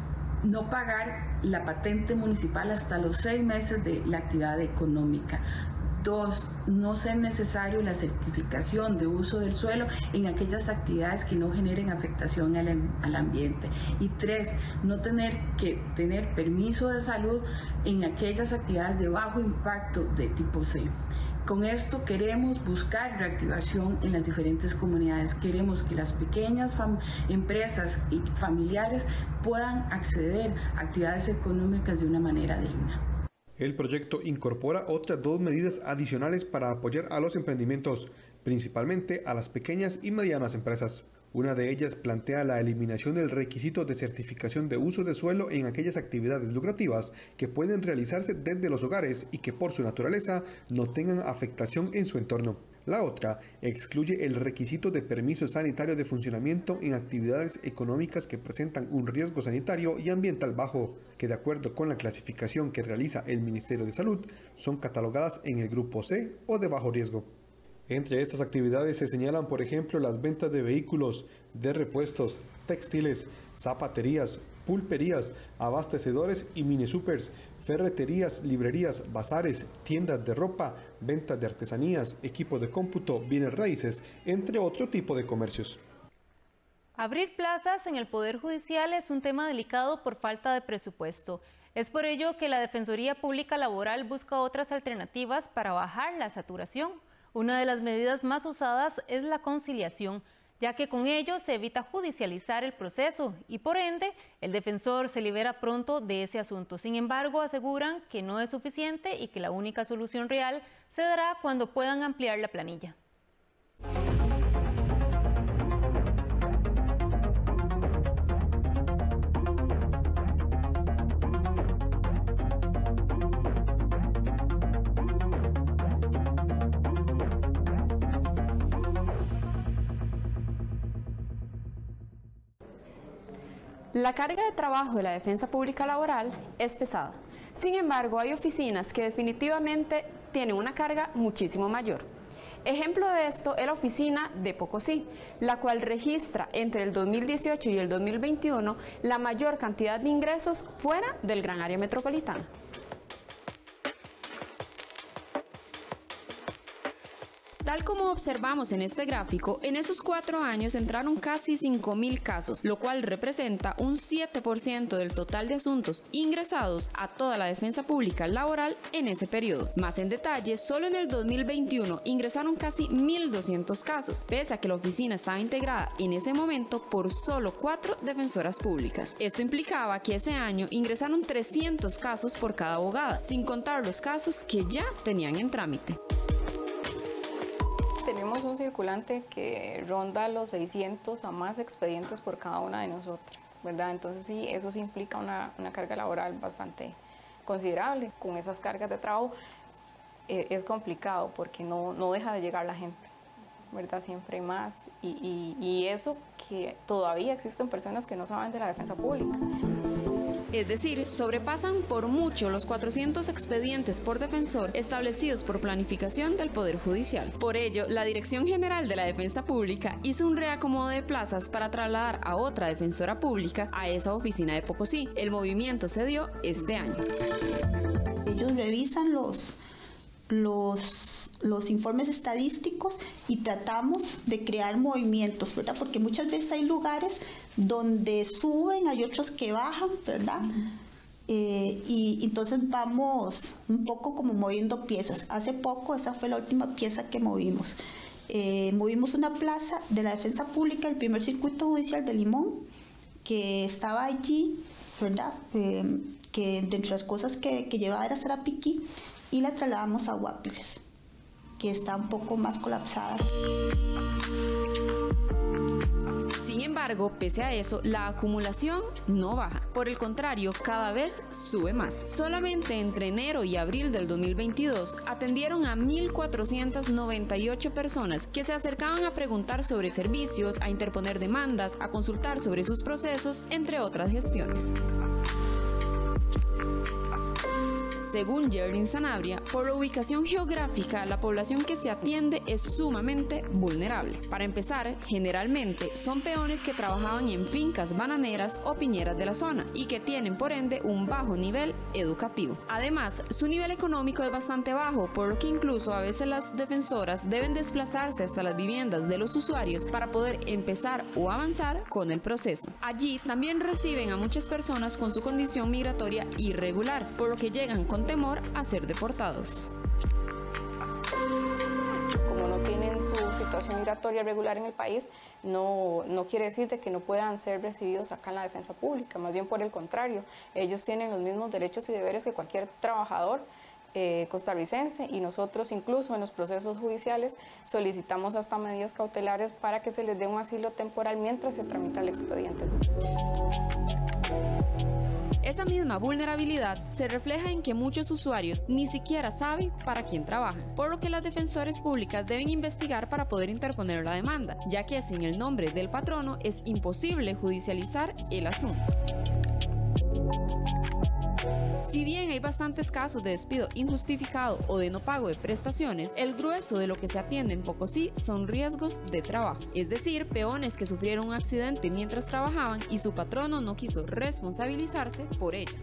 no pagar la patente municipal hasta los seis meses de la actividad económica. Dos, no ser necesario la certificación de uso del suelo en aquellas actividades que no generen afectación al, al ambiente. Y tres, no tener que tener permiso de salud en aquellas actividades de bajo impacto de tipo C. Con esto queremos buscar reactivación en las diferentes comunidades. Queremos que las pequeñas empresas y familiares puedan acceder a actividades económicas de una manera digna. El proyecto incorpora otras dos medidas adicionales para apoyar a los emprendimientos, principalmente a las pequeñas y medianas empresas. Una de ellas plantea la eliminación del requisito de certificación de uso de suelo en aquellas actividades lucrativas que pueden realizarse desde los hogares y que por su naturaleza no tengan afectación en su entorno. La otra excluye el requisito de permiso sanitario de funcionamiento en actividades económicas que presentan un riesgo sanitario y ambiental bajo, que de acuerdo con la clasificación que realiza el Ministerio de Salud, son catalogadas en el grupo C o de bajo riesgo. Entre estas actividades se señalan, por ejemplo, las ventas de vehículos, de repuestos, textiles, zapaterías, pulperías, abastecedores y mini supers, ferreterías, librerías, bazares, tiendas de ropa, ventas de artesanías, equipos de cómputo, bienes raíces, entre otro tipo de comercios. Abrir plazas en el Poder Judicial es un tema delicado por falta de presupuesto. Es por ello que la Defensoría Pública Laboral busca otras alternativas para bajar la saturación. Una de las medidas más usadas es la conciliación, ya que con ello se evita judicializar el proceso y por ende el defensor se libera pronto de ese asunto. Sin embargo, aseguran que no es suficiente y que la única solución real se dará cuando puedan ampliar la planilla. La carga de trabajo de la defensa pública laboral es pesada. Sin embargo, hay oficinas que definitivamente tienen una carga muchísimo mayor. Ejemplo de esto es la oficina de Pocosí, la cual registra entre el dos mil dieciocho y el dos mil veintiuno la mayor cantidad de ingresos fuera del gran área metropolitana. Tal como observamos en este gráfico, en esos cuatro años entraron casi cinco mil casos, lo cual representa un siete por ciento del total de asuntos ingresados a toda la defensa pública laboral en ese periodo. Más en detalle, solo en el dos mil veintiuno ingresaron casi mil doscientos casos, pese a que la oficina estaba integrada en ese momento por solo cuatro defensoras públicas. Esto implicaba que ese año ingresaron trescientos casos por cada abogada, sin contar los casos que ya tenían en trámite. Tenemos un circulante que ronda los seiscientos a más expedientes por cada una de nosotras, ¿verdad? Entonces sí, eso sí implica una, una carga laboral bastante considerable. Con esas cargas de trabajo eh, es complicado porque no, no deja de llegar la gente, ¿verdad? Siempre hay más y, y, y eso que todavía existen personas que no saben de la defensa pública. Es decir, sobrepasan por mucho los cuatrocientos expedientes por defensor establecidos por planificación del Poder Judicial. Por ello, la Dirección General de la Defensa Pública hizo un reacomodo de plazas para trasladar a otra defensora pública a esa oficina de Pocosí. El movimiento se dio este año. Ellos revisan los, los, los informes estadísticos y tratamos de crear movimientos, ¿verdad? Porque muchas veces hay lugares donde suben, hay otros que bajan, ¿verdad? Eh, y entonces vamos un poco como moviendo piezas. Hace poco esa fue la última pieza que movimos. Eh, movimos una plaza de la Defensa Pública, el primer circuito judicial de Limón, que estaba allí, ¿verdad? Eh, que dentro de las cosas que, que llevaba era Sarapiquí, y la trasladamos a Guapiles, que está un poco más colapsada. Sin embargo, pese a eso, la acumulación no baja. Por el contrario, cada vez sube más. Solamente entre enero y abril del dos mil veintidós atendieron a mil cuatrocientas noventa y ocho personas que se acercaban a preguntar sobre servicios, a interponer demandas, a consultar sobre sus procesos, entre otras gestiones. Según Jerlyn Sanabria, por la ubicación geográfica, la población que se atiende es sumamente vulnerable. Para empezar, generalmente son peones que trabajaban en fincas bananeras o piñeras de la zona y que tienen por ende un bajo nivel educativo. Además, su nivel económico es bastante bajo, por lo que incluso a veces las defensoras deben desplazarse hasta las viviendas de los usuarios para poder empezar o avanzar con el proceso. Allí también reciben a muchas personas con su condición migratoria irregular, por lo que llegan con temor a ser deportados. Como no tienen su situación migratoria regular en el país, no, no quiere decir de que no puedan ser recibidos acá en la defensa pública, más bien por el contrario, ellos tienen los mismos derechos y deberes que cualquier trabajador eh, costarricense, y nosotros incluso en los procesos judiciales solicitamos hasta medidas cautelares para que se les dé un asilo temporal mientras se tramita el expediente. Esa misma vulnerabilidad se refleja en que muchos usuarios ni siquiera saben para quién trabajan, por lo que las defensoras públicas deben investigar para poder interponer la demanda, ya que sin el nombre del patrono es imposible judicializar el asunto. Si bien hay bastantes casos de despido injustificado o de no pago de prestaciones, el grueso de lo que se atiende en Pocosí son riesgos de trabajo, es decir, peones que sufrieron un accidente mientras trabajaban y su patrono no quiso responsabilizarse por ello.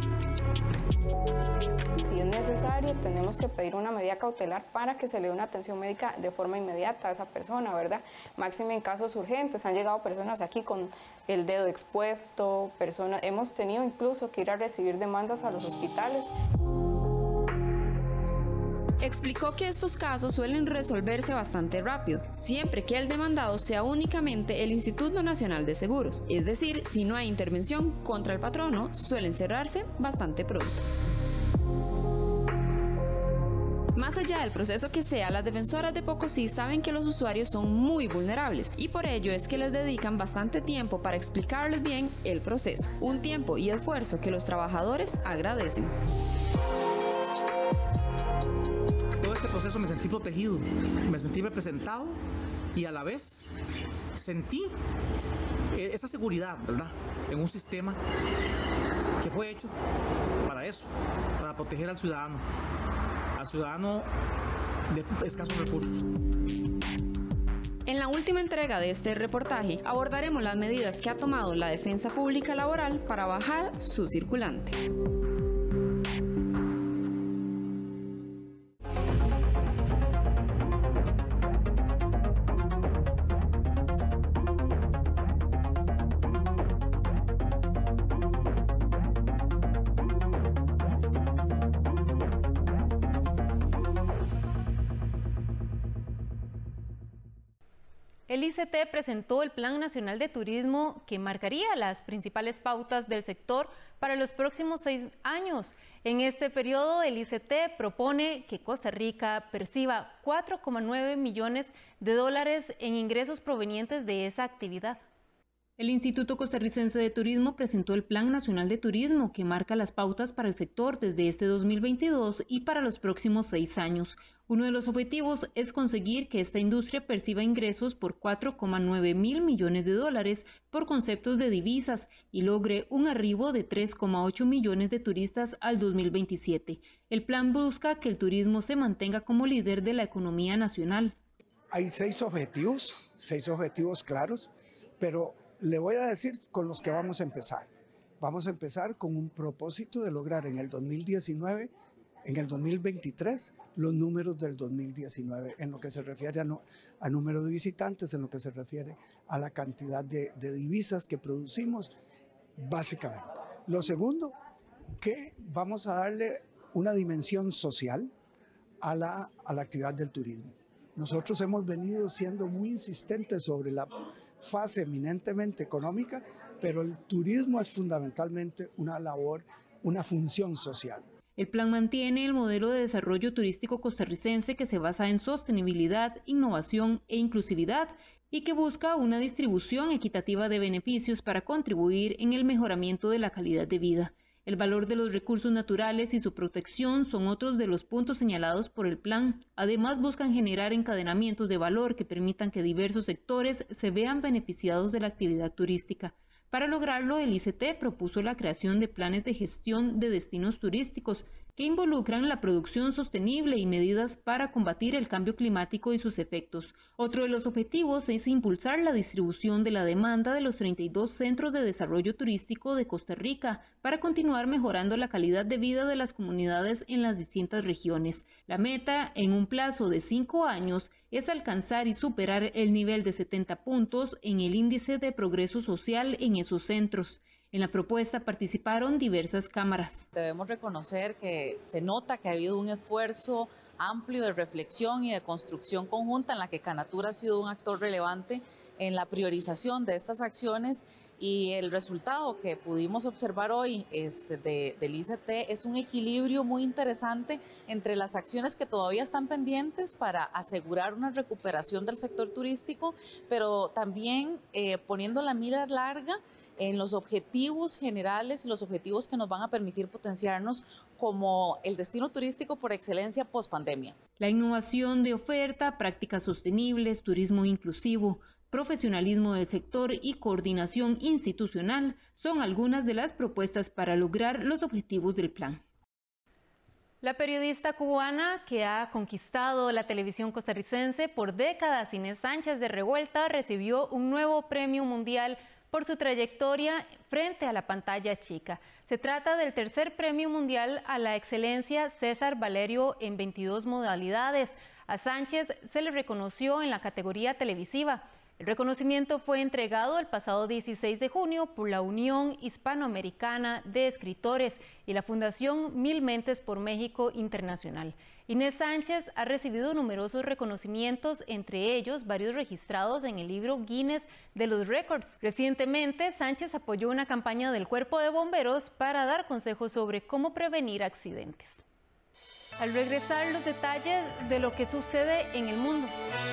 Si es necesario, tenemos que pedir una medida cautelar para que se le dé una atención médica de forma inmediata a esa persona, ¿verdad? Máxime en casos urgentes. Han llegado personas aquí con el dedo expuesto, personas, hemos tenido incluso que ir a recibir demandas a los hospitales. Explicó que estos casos suelen resolverse bastante rápido, siempre que el demandado sea únicamente el Instituto Nacional de Seguros, es decir, si no hay intervención contra el patrono, suelen cerrarse bastante pronto. Más allá del proceso que sea, las defensoras de Pocosí saben que los usuarios son muy vulnerables y por ello es que les dedican bastante tiempo para explicarles bien el proceso, un tiempo y esfuerzo que los trabajadores agradecen. Todo este proceso me sentí protegido, me sentí representado y a la vez sentí esa seguridad, ¿verdad?, en un sistema que fue hecho para eso, para proteger al ciudadano. Al ciudadano de escasos recursos. En la última entrega de este reportaje abordaremos las medidas que ha tomado la Defensa Pública Laboral para bajar su circulante. El I C T presentó el Plan Nacional de Turismo que marcaría las principales pautas del sector para los próximos seis años. En este periodo, el I C T propone que Costa Rica perciba cuatro coma nueve millones de dólares en ingresos provenientes de esa actividad. El Instituto Costarricense de Turismo presentó el Plan Nacional de Turismo que marca las pautas para el sector desde este dos mil veintidós y para los próximos seis años. Uno de los objetivos es conseguir que esta industria perciba ingresos por cuatro coma nueve mil millones de dólares por conceptos de divisas y logre un arribo de tres coma ocho millones de turistas al dos mil veintisiete. El plan busca que el turismo se mantenga como líder de la economía nacional. Hay seis objetivos, seis objetivos claros, pero le voy a decir con los que vamos a empezar. Vamos a empezar con un propósito de lograr en el dos mil diecinueve, en el dos mil veintitrés, los números del dos mil diecinueve, en lo que se refiere a, no, a número de visitantes, en lo que se refiere a la cantidad de, de divisas que producimos, básicamente. Lo segundo que vamos a darle una dimensión social a la, a la actividad del turismo. Nosotros hemos venido siendo muy insistentes sobre la fase eminentemente económica, pero el turismo es fundamentalmente una labor, una función social. El plan mantiene el modelo de desarrollo turístico costarricense que se basa en sostenibilidad, innovación e inclusividad y que busca una distribución equitativa de beneficios para contribuir en el mejoramiento de la calidad de vida. El valor de los recursos naturales y su protección son otros de los puntos señalados por el plan. Además, buscan generar encadenamientos de valor que permitan que diversos sectores se vean beneficiados de la actividad turística. Para lograrlo, el I C T propuso la creación de planes de gestión de destinos turísticos que involucran la producción sostenible y medidas para combatir el cambio climático y sus efectos. Otro de los objetivos es impulsar la distribución de la demanda de los treinta y dos centros de desarrollo turístico de Costa Rica para continuar mejorando la calidad de vida de las comunidades en las distintas regiones. La meta, en un plazo de cinco años, es alcanzar y superar el nivel de setenta puntos en el índice de progreso social en esos centros. En la propuesta participaron diversas cámaras. Debemos reconocer que se nota que ha habido un esfuerzo amplio de reflexión y de construcción conjunta en la que Canatura ha sido un actor relevante en la priorización de estas acciones, y el resultado que pudimos observar hoy este, de, del I C T es un equilibrio muy interesante entre las acciones que todavía están pendientes para asegurar una recuperación del sector turístico, pero también eh, poniendo la mira larga en los objetivos generales y los objetivos que nos van a permitir potenciarnos como el destino turístico por excelencia post-pandemia. La innovación de oferta, prácticas sostenibles, turismo inclusivo, profesionalismo del sector y coordinación institucional son algunas de las propuestas para lograr los objetivos del plan. La periodista cubana que ha conquistado la televisión costarricense por décadas, Inés Sánchez de Revuelta, recibió un nuevo premio mundial por su trayectoria frente a la pantalla chica. Se trata del tercer premio mundial a la excelencia César Valerio en veintidós modalidades. A Sánchez se le reconoció en la categoría televisiva. El reconocimiento fue entregado el pasado dieciséis de junio por la Unión Hispanoamericana de Escritores y la Fundación Mil Mentes por México Internacional. Inés Sánchez ha recibido numerosos reconocimientos, entre ellos varios registrados en el libro Guinness de los Récords. Recientemente, Sánchez apoyó una campaña del Cuerpo de Bomberos para dar consejos sobre cómo prevenir accidentes. Al regresar, los detalles de lo que sucede en el mundo.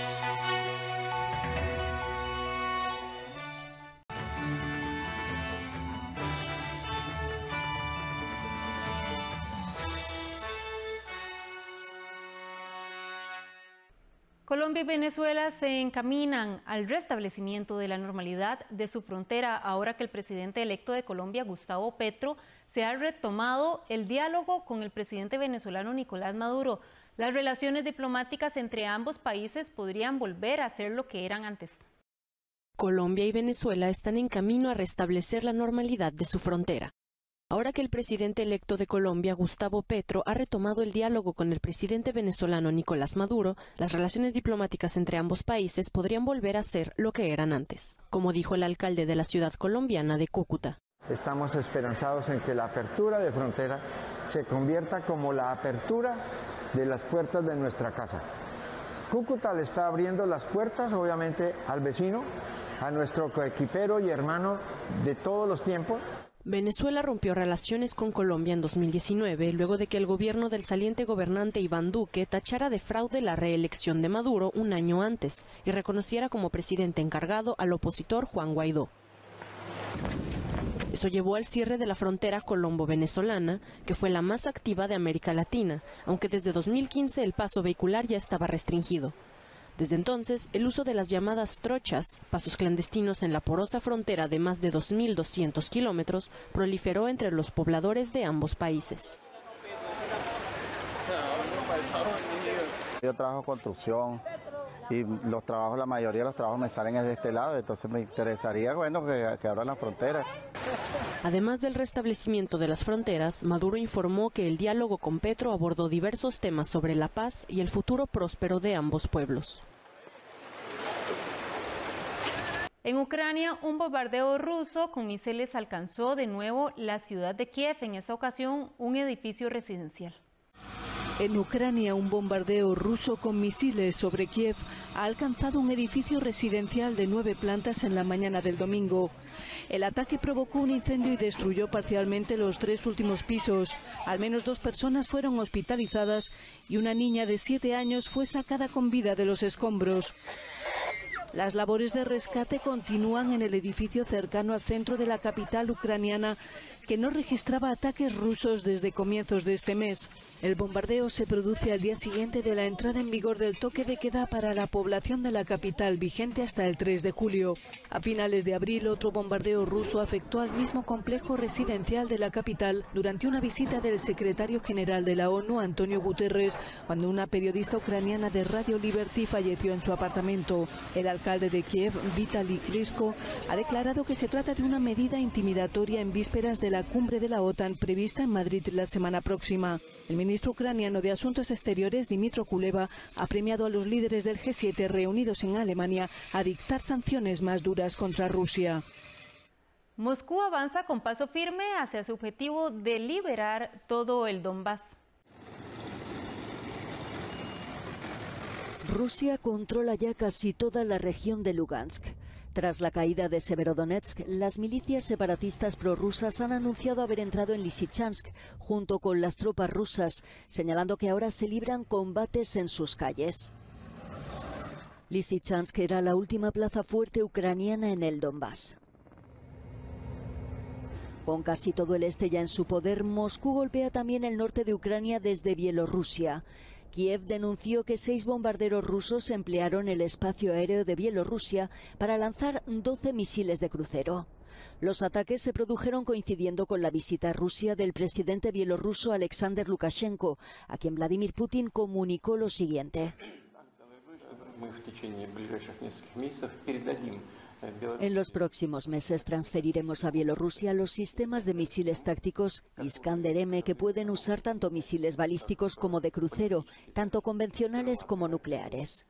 Colombia y Venezuela se encaminan al restablecimiento de la normalidad de su frontera ahora que el presidente electo de Colombia, Gustavo Petro, se ha retomado el diálogo con el presidente venezolano Nicolás Maduro. Las relaciones diplomáticas entre ambos países podrían volver a ser lo que eran antes. Colombia y Venezuela están en camino a restablecer la normalidad de su frontera. Ahora que el presidente electo de Colombia, Gustavo Petro, ha retomado el diálogo con el presidente venezolano Nicolás Maduro, las relaciones diplomáticas entre ambos países podrían volver a ser lo que eran antes, como dijo el alcalde de la ciudad colombiana de Cúcuta. Estamos esperanzados en que la apertura de frontera se convierta como la apertura de las puertas de nuestra casa. Cúcuta le está abriendo las puertas, obviamente, al vecino, a nuestro coequipero y hermano de todos los tiempos. Venezuela rompió relaciones con Colombia en dos mil diecinueve, luego de que el gobierno del saliente gobernante Iván Duque tachara de fraude la reelección de Maduro un año antes y reconociera como presidente encargado al opositor Juan Guaidó. Eso llevó al cierre de la frontera colombo-venezolana, que fue la más activa de América Latina, aunque desde dos mil quince el paso vehicular ya estaba restringido. Desde entonces, el uso de las llamadas trochas, pasos clandestinos en la porosa frontera de más de dos mil doscientos kilómetros, proliferó entre los pobladores de ambos países. Yo trabajo construcción y los trabajos, la mayoría de los trabajos me salen desde este lado, entonces me interesaría, bueno, que, que abran las fronteras. Además del restablecimiento de las fronteras, Maduro informó que el diálogo con Petro abordó diversos temas sobre la paz y el futuro próspero de ambos pueblos. En Ucrania, un bombardeo ruso con misiles alcanzó de nuevo la ciudad de Kiev, en esta ocasión un edificio residencial. En Ucrania, un bombardeo ruso con misiles sobre Kiev ha alcanzado un edificio residencial de nueve plantas en la mañana del domingo. El ataque provocó un incendio y destruyó parcialmente los tres últimos pisos. Al menos dos personas fueron hospitalizadas y una niña de siete años fue sacada con vida de los escombros. Las labores de rescate continúan en el edificio cercano al centro de la capital ucraniana, que no registraba ataques rusos desde comienzos de este mes. El bombardeo se produce al día siguiente de la entrada en vigor del toque de queda para la población de la capital, vigente hasta el tres de julio. A finales de abril, otro bombardeo ruso afectó al mismo complejo residencial de la capital durante una visita del secretario general de la ONU, Antonio Guterres, cuando una periodista ucraniana de Radio Liberty falleció en su apartamento. El alcalde de Kiev, Vitaly Klitschko, ha declarado que se trata de una medida intimidatoria en vísperas de la cumbre de la OTAN prevista en Madrid la semana próxima. El ministro ucraniano de Asuntos Exteriores, Dmytro Kuleba, ha premiado a los líderes del G siete reunidos en Alemania a dictar sanciones más duras contra Rusia. Moscú avanza con paso firme hacia su objetivo de liberar todo el Donbass. Rusia controla ya casi toda la región de Lugansk. Tras la caída de Severodonetsk, las milicias separatistas prorrusas han anunciado haber entrado en Lysychansk junto con las tropas rusas, señalando que ahora se libran combates en sus calles. Lysychansk era la última plaza fuerte ucraniana en el Donbass. Con casi todo el este ya en su poder, Moscú golpea también el norte de Ucrania desde Bielorrusia. Kiev denunció que seis bombarderos rusos emplearon el espacio aéreo de Bielorrusia para lanzar doce misiles de crucero. Los ataques se produjeron coincidiendo con la visita a Rusia del presidente bielorruso Alexander Lukashenko, a quien Vladimir Putin comunicó lo siguiente. En los próximos meses transferiremos a Bielorrusia los sistemas de misiles tácticos Iskander M que pueden usar tanto misiles balísticos como de crucero, tanto convencionales como nucleares.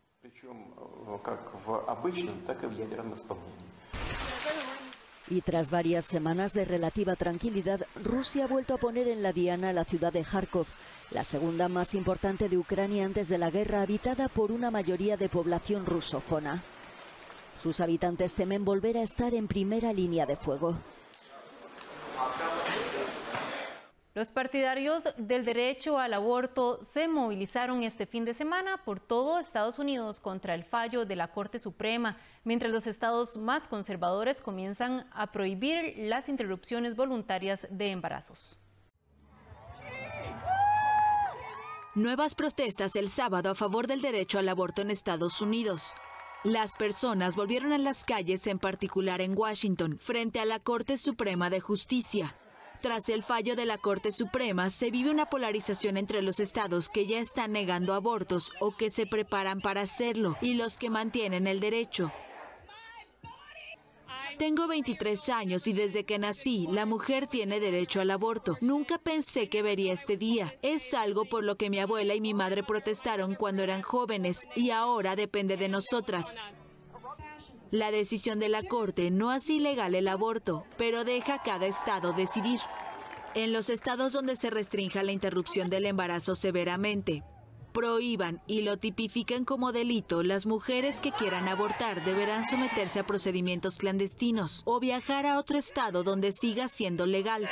Y tras varias semanas de relativa tranquilidad, Rusia ha vuelto a poner en la diana la ciudad de Kharkov, la segunda más importante de Ucrania antes de la guerra, habitada por una mayoría de población rusófona. Sus habitantes temen volver a estar en primera línea de fuego. Los partidarios del derecho al aborto se movilizaron este fin de semana por todo Estados Unidos contra el fallo de la Corte Suprema, mientras los estados más conservadores comienzan a prohibir las interrupciones voluntarias de embarazos. Nuevas protestas el sábado a favor del derecho al aborto en Estados Unidos. Las personas volvieron a las calles, en particular en Washington, frente a la Corte Suprema de Justicia. Tras el fallo de la Corte Suprema, se vive una polarización entre los estados que ya están negando abortos o que se preparan para hacerlo y los que mantienen el derecho. Tengo veintitrés años y desde que nací, la mujer tiene derecho al aborto. Nunca pensé que vería este día. Es algo por lo que mi abuela y mi madre protestaron cuando eran jóvenes y ahora depende de nosotras. La decisión de la Corte no hace ilegal el aborto, pero deja a cada estado decidir. En los estados donde se restrinja la interrupción del embarazo severamente, prohíban y lo tipifiquen como delito, las mujeres que quieran abortar deberán someterse a procedimientos clandestinos o viajar a otro estado donde siga siendo legal.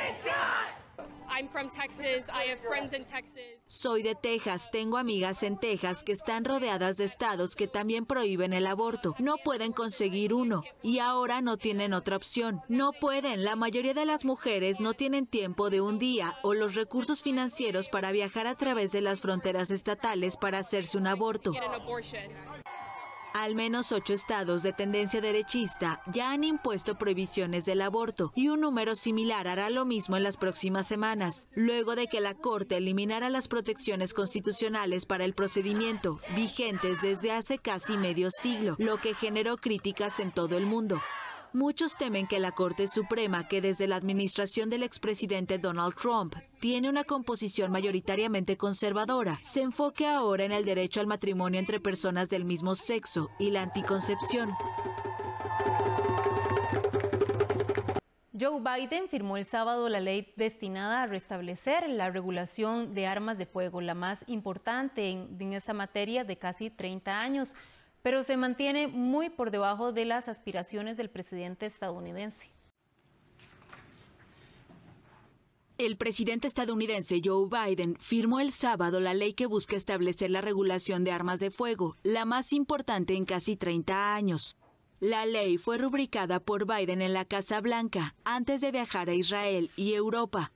Soy de Texas, tengo amigas en Texas que están rodeadas de estados que también prohíben el aborto. No pueden conseguir uno y ahora no tienen otra opción. No pueden, la mayoría de las mujeres no tienen tiempo de un día o los recursos financieros para viajar a través de las fronteras estatales para hacerse un aborto. Al menos ocho estados de tendencia derechista ya han impuesto prohibiciones del aborto y un número similar hará lo mismo en las próximas semanas, luego de que la Corte eliminara las protecciones constitucionales para el procedimiento, vigentes desde hace casi medio siglo, lo que generó críticas en todo el mundo. Muchos temen que la Corte Suprema, que desde la administración del expresidente Donald Trump tiene una composición mayoritariamente conservadora, se enfoque ahora en el derecho al matrimonio entre personas del mismo sexo y la anticoncepción. Joe Biden firmó el sábado la ley destinada a restablecer la regulación de armas de fuego, la más importante en, en esta materia de casi treinta años, pero se mantiene muy por debajo de las aspiraciones del presidente estadounidense. El presidente estadounidense Joe Biden firmó el sábado la ley que busca establecer la regulación de armas de fuego, la más importante en casi treinta años. La ley fue rubricada por Biden en la Casa Blanca antes de viajar a Israel y Europa.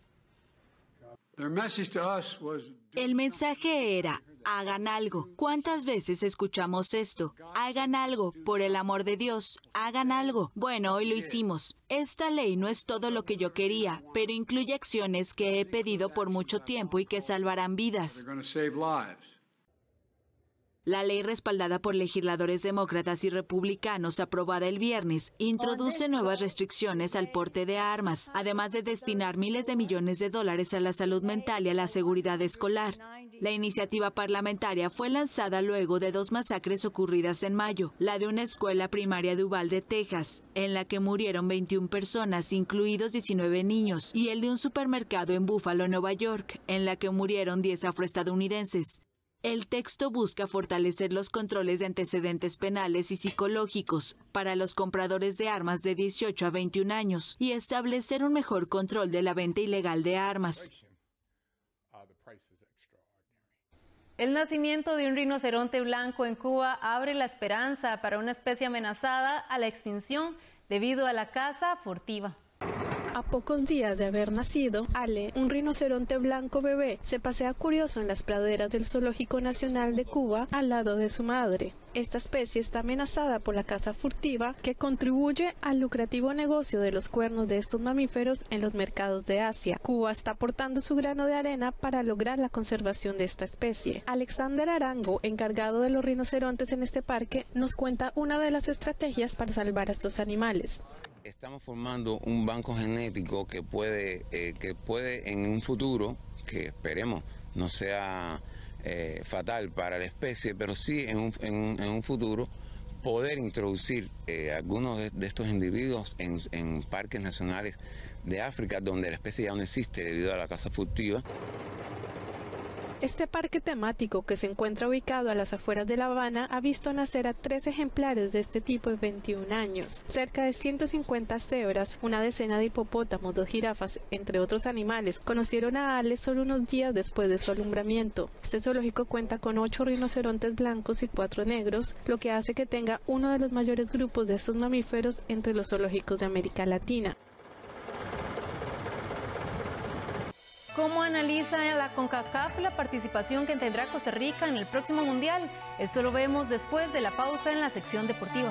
El mensaje era, hagan algo. ¿Cuántas veces escuchamos esto? Hagan algo, por el amor de Dios, hagan algo. Bueno, hoy lo hicimos. Esta ley no es todo lo que yo quería, pero incluye acciones que he pedido por mucho tiempo y que salvarán vidas. La ley, respaldada por legisladores demócratas y republicanos, aprobada el viernes, introduce nuevas restricciones al porte de armas, además de destinar miles de millones de dólares a la salud mental y a la seguridad escolar. La iniciativa parlamentaria fue lanzada luego de dos masacres ocurridas en mayo, la de una escuela primaria de Uvalde, Texas, en la que murieron veintiuna personas, incluidos diecinueve niños, y el de un supermercado en Buffalo, Nueva York, en la que murieron diez afroestadounidenses. El texto busca fortalecer los controles de antecedentes penales y psicológicos para los compradores de armas de dieciocho a veintiún años y establecer un mejor control de la venta ilegal de armas. El nacimiento de un rinoceronte blanco en Cuba abre la esperanza para una especie amenazada a la extinción debido a la caza furtiva. A pocos días de haber nacido, Ale, un rinoceronte blanco bebé, se pasea curioso en las praderas del Zoológico Nacional de Cuba al lado de su madre. Esta especie está amenazada por la caza furtiva, que contribuye al lucrativo negocio de los cuernos de estos mamíferos en los mercados de Asia. Cuba está aportando su grano de arena para lograr la conservación de esta especie. Alexander Arango, encargado de los rinocerontes en este parque, nos cuenta una de las estrategias para salvar a estos animales. Estamos formando un banco genético que puede, eh, que puede en un futuro, que esperemos no sea eh, fatal para la especie, pero sí en un, en un, en un futuro poder introducir eh, algunos de, de estos individuos en, en parques nacionales de África, donde la especie ya no existe debido a la caza furtiva. Este parque temático, que se encuentra ubicado a las afueras de La Habana, ha visto nacer a tres ejemplares de este tipo en veintiún años. Cerca de ciento cincuenta cebras, una decena de hipopótamos, dos jirafas, entre otros animales, conocieron a Ale solo unos días después de su alumbramiento. Este zoológico cuenta con ocho rinocerontes blancos y cuatro negros, lo que hace que tenga uno de los mayores grupos de estos mamíferos entre los zoológicos de América Latina. ¿Cómo analiza la CONCACAF la participación que tendrá Costa Rica en el próximo Mundial? Esto lo vemos después de la pausa en la sección deportiva.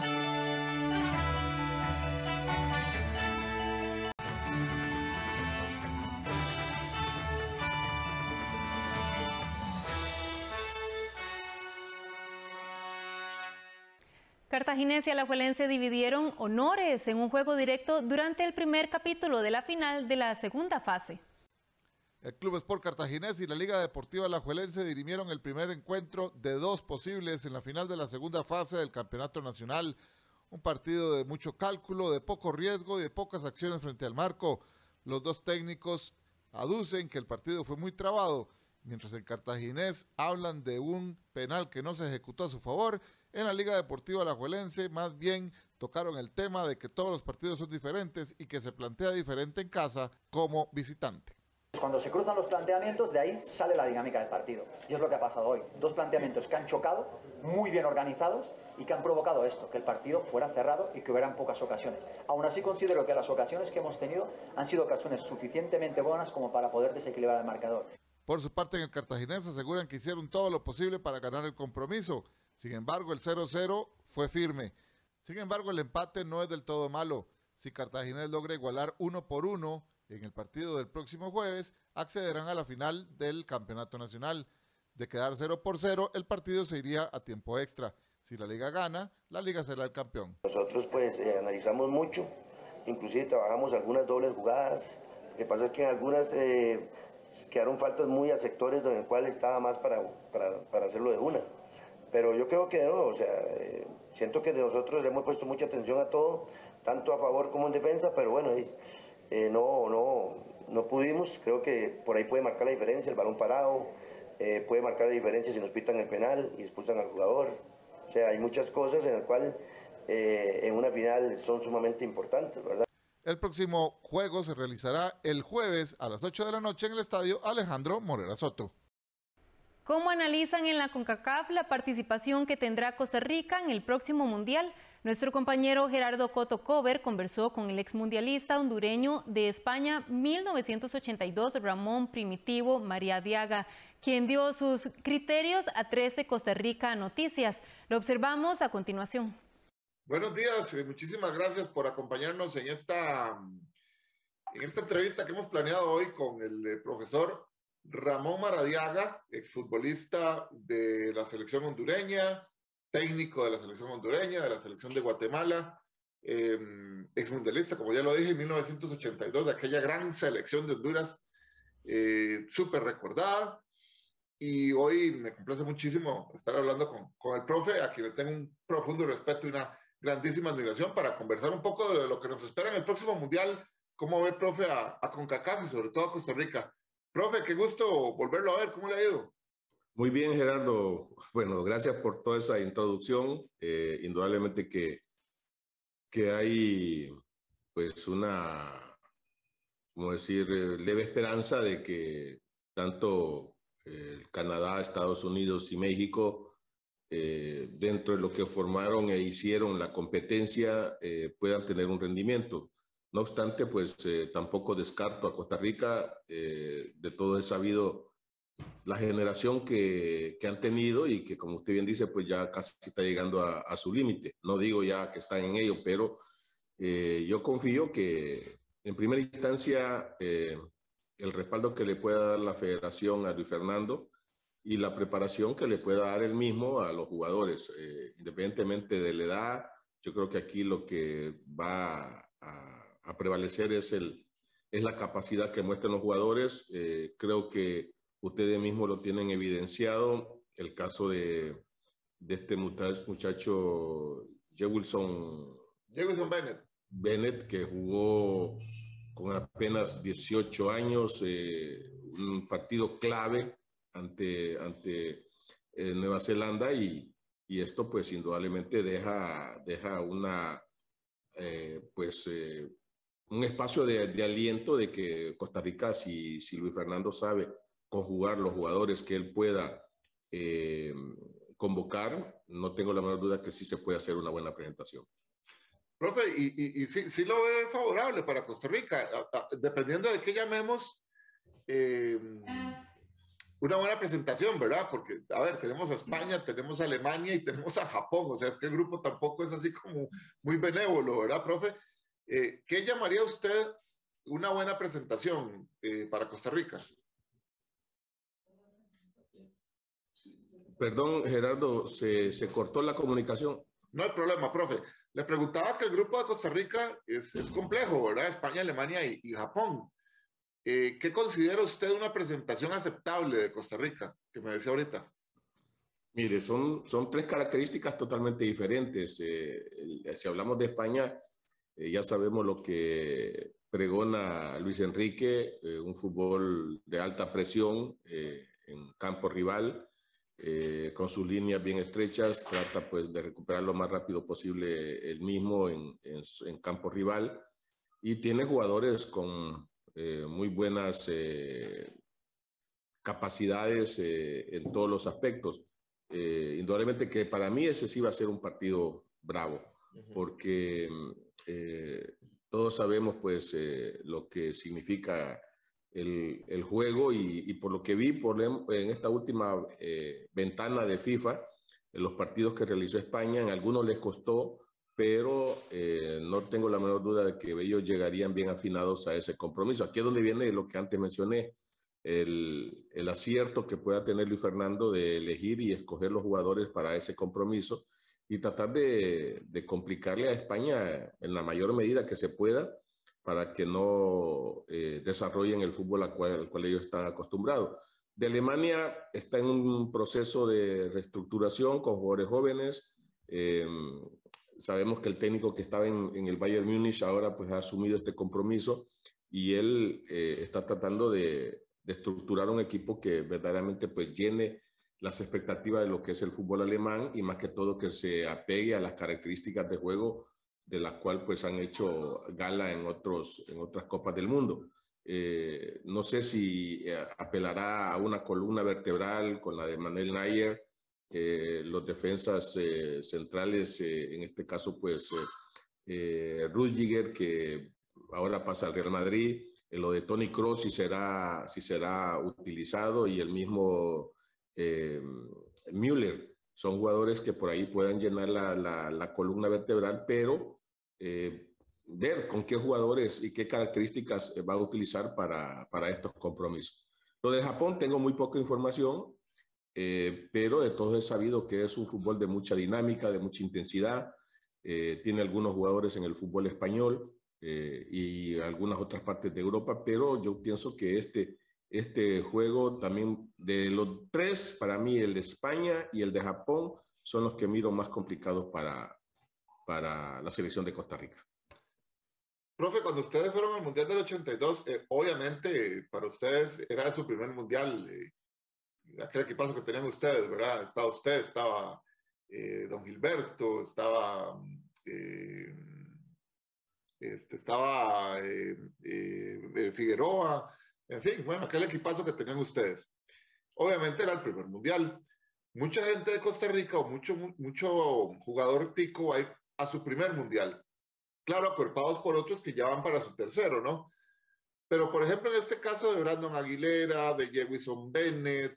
Cartaginés y Alajuelense dividieron honores en un juego directo durante el primer capítulo de la final de la segunda fase. El Club Sport Cartaginés y la Liga Deportiva Alajuelense dirimieron el primer encuentro de dos posibles en la final de la segunda fase del Campeonato Nacional. Un partido de mucho cálculo, de poco riesgo y de pocas acciones frente al marco. Los dos técnicos aducen que el partido fue muy trabado, mientras en Cartaginés hablan de un penal que no se ejecutó a su favor. En la Liga Deportiva Alajuelense más bien tocaron el tema de que todos los partidos son diferentes y que se plantea diferente en casa como visitante. Cuando se cruzan los planteamientos, de ahí sale la dinámica del partido. Y es lo que ha pasado hoy. Dos planteamientos que han chocado, muy bien organizados, y que han provocado esto, que el partido fuera cerrado y que hubieran pocas ocasiones. Aún así considero que las ocasiones que hemos tenido han sido ocasiones suficientemente buenas como para poder desequilibrar el marcador. Por su parte, en el Cartaginés aseguran que hicieron todo lo posible para ganar el compromiso. Sin embargo, el cero cero fue firme. Sin embargo, el empate no es del todo malo. Si Cartaginés logra igualar uno por uno en el partido del próximo jueves, accederán a la final del Campeonato Nacional. De quedar cero por cero, el partido se iría a tiempo extra. Si la Liga gana, la Liga será el campeón. Nosotros pues eh, analizamos mucho, inclusive trabajamos algunas dobles jugadas. Lo que pasa es que en algunas eh, quedaron faltas muy a sectores donde el cual estaba más para, para, para hacerlo de una. Pero yo creo que no, o sea, eh, siento que nosotros le hemos puesto mucha atención a todo, tanto a favor como en defensa, pero bueno, es, eh, no, no, no pudimos. Creo que por ahí puede marcar la diferencia, el balón parado, eh, puede marcar la diferencia si nos pitan el penal y expulsan al jugador. O sea, hay muchas cosas en las cuales eh, en una final son sumamente importantes, ¿verdad? El próximo juego se realizará el jueves a las ocho de la noche en el estadio Alejandro Morera Soto. ¿Cómo analizan en la CONCACAF la participación que tendrá Costa Rica en el próximo Mundial? Nuestro compañero Gerardo Coto Cover conversó con el exmundialista hondureño de España mil novecientos ochenta y dos, Ramón Primitivo Maradiaga, quien dio sus criterios a trece Costa Rica Noticias. Lo observamos a continuación. Buenos días, eh, muchísimas gracias por acompañarnos en esta, en esta entrevista que hemos planeado hoy con el eh, profesor Ramón Maradiaga, exfutbolista de la selección hondureña, técnico de la selección hondureña, de la selección de Guatemala, eh, exmundialista, como ya lo dije, en mil novecientos ochenta y dos, de aquella gran selección de Honduras, eh, súper recordada. Y hoy me complace muchísimo estar hablando con, con el profe, a quien le tengo un profundo respeto y una grandísima admiración, para conversar un poco de lo que nos espera en el próximo Mundial. ¿Cómo ve, profe, a, a CONCACAF y sobre todo a Costa Rica? Profe, qué gusto volverlo a ver. ¿Cómo le ha ido? Muy bien, Gerardo. Bueno, gracias por toda esa introducción. Eh, indudablemente que, que hay pues una, como decir, leve esperanza de que tanto eh, Canadá, Estados Unidos y México, eh, dentro de lo que formaron e hicieron la competencia, eh, puedan tener un rendimiento. No obstante, pues eh, tampoco descarto a Costa Rica. Eh, de todo he sabido la generación que, que han tenido y que, como usted bien dice, pues ya casi está llegando a, a su límite. No digo ya que están en ello, pero eh, yo confío que en primera instancia eh, el respaldo que le pueda dar la federación a Luis Fernando y la preparación que le pueda dar él mismo a los jugadores, eh, independientemente de la edad. Yo creo que aquí lo que va a, a prevalecer es, el, es la capacidad que muestran los jugadores. Eh, creo que ustedes mismos lo tienen evidenciado, el caso de, de este muchacho Jewilson Jewilson Bennett. Bennett, que jugó con apenas dieciocho años, eh, un partido clave ante, ante eh, Nueva Zelanda, y, y esto pues indudablemente deja, deja una, eh, pues, eh, un espacio de, de aliento de que Costa Rica, si, si Luis Fernando sabe conjugar los jugadores que él pueda eh, convocar, no tengo la menor duda que sí se puede hacer una buena presentación. Profe, y, y, y sí, sí lo ve favorable para Costa Rica, a, a, dependiendo de qué llamemos eh, una buena presentación, ¿verdad? Porque, a ver, tenemos a España, tenemos a Alemania y tenemos a Japón, o sea, es que el grupo tampoco es así como muy benévolo, ¿verdad, profe? Eh, ¿Qué llamaría usted una buena presentación eh, para Costa Rica? Perdón, Gerardo, se, se cortó la comunicación. No hay problema, profe. Le preguntaba que el grupo de Costa Rica es, es complejo, ¿verdad? España, Alemania y, y Japón. Eh, ¿Qué considera usted una presentación aceptable de Costa Rica? Que me decía ahorita. Mire, son, son tres características totalmente diferentes. Eh, si hablamos de España, eh, ya sabemos lo que pregona Luis Enrique, eh, un fútbol de alta presión eh, en campo rival. Eh, con sus líneas bien estrechas, trata pues de recuperar lo más rápido posible el mismo en, en, en campo rival, y tiene jugadores con eh, muy buenas eh, capacidades eh, en todos los aspectos. Eh, indudablemente que para mí ese sí va a ser un partido bravo, uh-huh. porque eh, todos sabemos pues eh, lo que significa El, el juego, y, y por lo que vi por, en esta última eh, ventana de FIFA, en los partidos que realizó España, en algunos les costó, pero eh, no tengo la menor duda de que ellos llegarían bien afinados a ese compromiso. Aquí es donde viene lo que antes mencioné, el, el acierto que pueda tener Luis Fernando de elegir y escoger los jugadores para ese compromiso y tratar de, de complicarle a España en la mayor medida que se pueda, para que no eh, desarrollen el fútbol al cual, al cual ellos están acostumbrados. De Alemania está en un proceso de reestructuración con jugadores jóvenes. Eh, sabemos que el técnico que estaba en, en el Bayern Múnich ahora pues ha asumido este compromiso y él eh, está tratando de, de estructurar un equipo que verdaderamente pues llene las expectativas de lo que es el fútbol alemán y más que todo que se apegue a las características de juego de las cuales pues han hecho gala en, otros, en otras copas del mundo. Eh, no sé si eh, apelará a una columna vertebral con la de Manuel Neuer, eh, los defensas eh, centrales, eh, en este caso pues eh, Rüdiger, que ahora pasa al Real Madrid, eh, lo de Toni Kroos si será, si será utilizado, y el mismo eh, Müller. Son jugadores que por ahí puedan llenar la, la, la columna vertebral, pero eh, ver con qué jugadores y qué características va a utilizar para, para estos compromisos. Lo de Japón tengo muy poca información, eh, pero de todos he sabido que es un fútbol de mucha dinámica, de mucha intensidad. Eh, tiene algunos jugadores en el fútbol español eh, y algunas otras partes de Europa, pero yo pienso que este, este juego también, de los tres, para mí el de España y el de Japón son los que miro más complicados para, para la selección de Costa Rica. Profe, cuando ustedes fueron al Mundial del ochenta y dos, eh, obviamente para ustedes era su primer Mundial, eh, aquel equipazo que tenían ustedes, ¿verdad? Estaba usted, estaba eh, don Gilberto, estaba, eh, este, estaba eh, eh, Figueroa, en fin, bueno, aquel equipazo que tenían ustedes. Obviamente era el primer Mundial. Mucha gente de Costa Rica o mucho, mucho jugador tico va a ir a su primer Mundial. Claro, acuerpados por otros que ya van para su tercero, ¿no? Pero, por ejemplo, en este caso de Brandon Aguilera, de Jewison Bennett,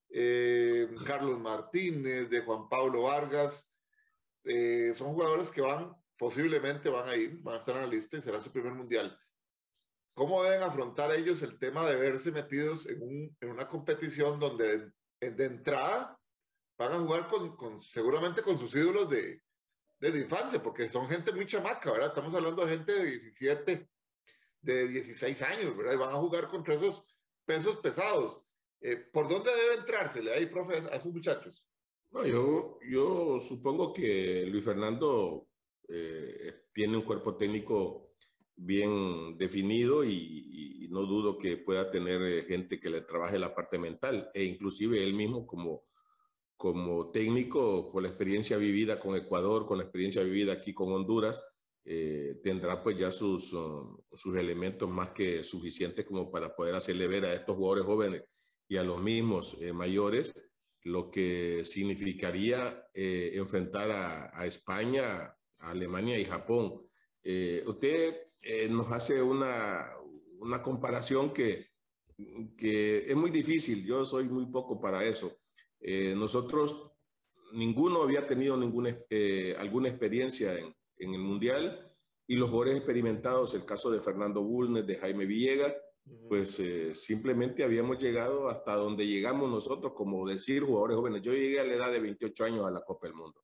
eh, Carlos Martínez, de Juan Pablo Vargas, eh, son jugadores que van, posiblemente van a ir, van a estar en la lista y será su primer Mundial. ¿Cómo deben afrontar ellos el tema de verse metidos en, un, en una competición donde de, de entrada van a jugar con, con, seguramente con sus ídolos de de infancia, porque son gente muy chamaca, ¿verdad? Estamos hablando de gente de diecisiete, de dieciséis años, ¿verdad? Y van a jugar contra esos pesos pesados. Eh, ¿Por dónde debe entrársele ahí, profe, a esos muchachos? No, yo, yo supongo que Luis Fernando eh, tiene un cuerpo técnico bien definido y, y no dudo que pueda tener gente que le trabaje la parte mental, e inclusive él mismo como como técnico, por la experiencia vivida con Ecuador, con la experiencia vivida aquí con Honduras, eh, tendrá pues ya sus, uh, sus elementos más que suficientes como para poder hacerle ver a estos jugadores jóvenes y a los mismos eh, mayores lo que significaría eh, enfrentar a, a España, a Alemania y Japón. Eh, usted eh, nos hace una, una comparación que, que es muy difícil, yo soy muy poco para eso. Eh, nosotros, ninguno había tenido ninguna, eh, alguna experiencia en, en el Mundial, y los jugadores experimentados, el caso de Fernando Bulnes, de Jaime Villegas, uh-huh. pues eh, simplemente habíamos llegado hasta donde llegamos nosotros, como decir, jugadores jóvenes. Yo llegué a la edad de veintiocho años a la Copa del Mundo.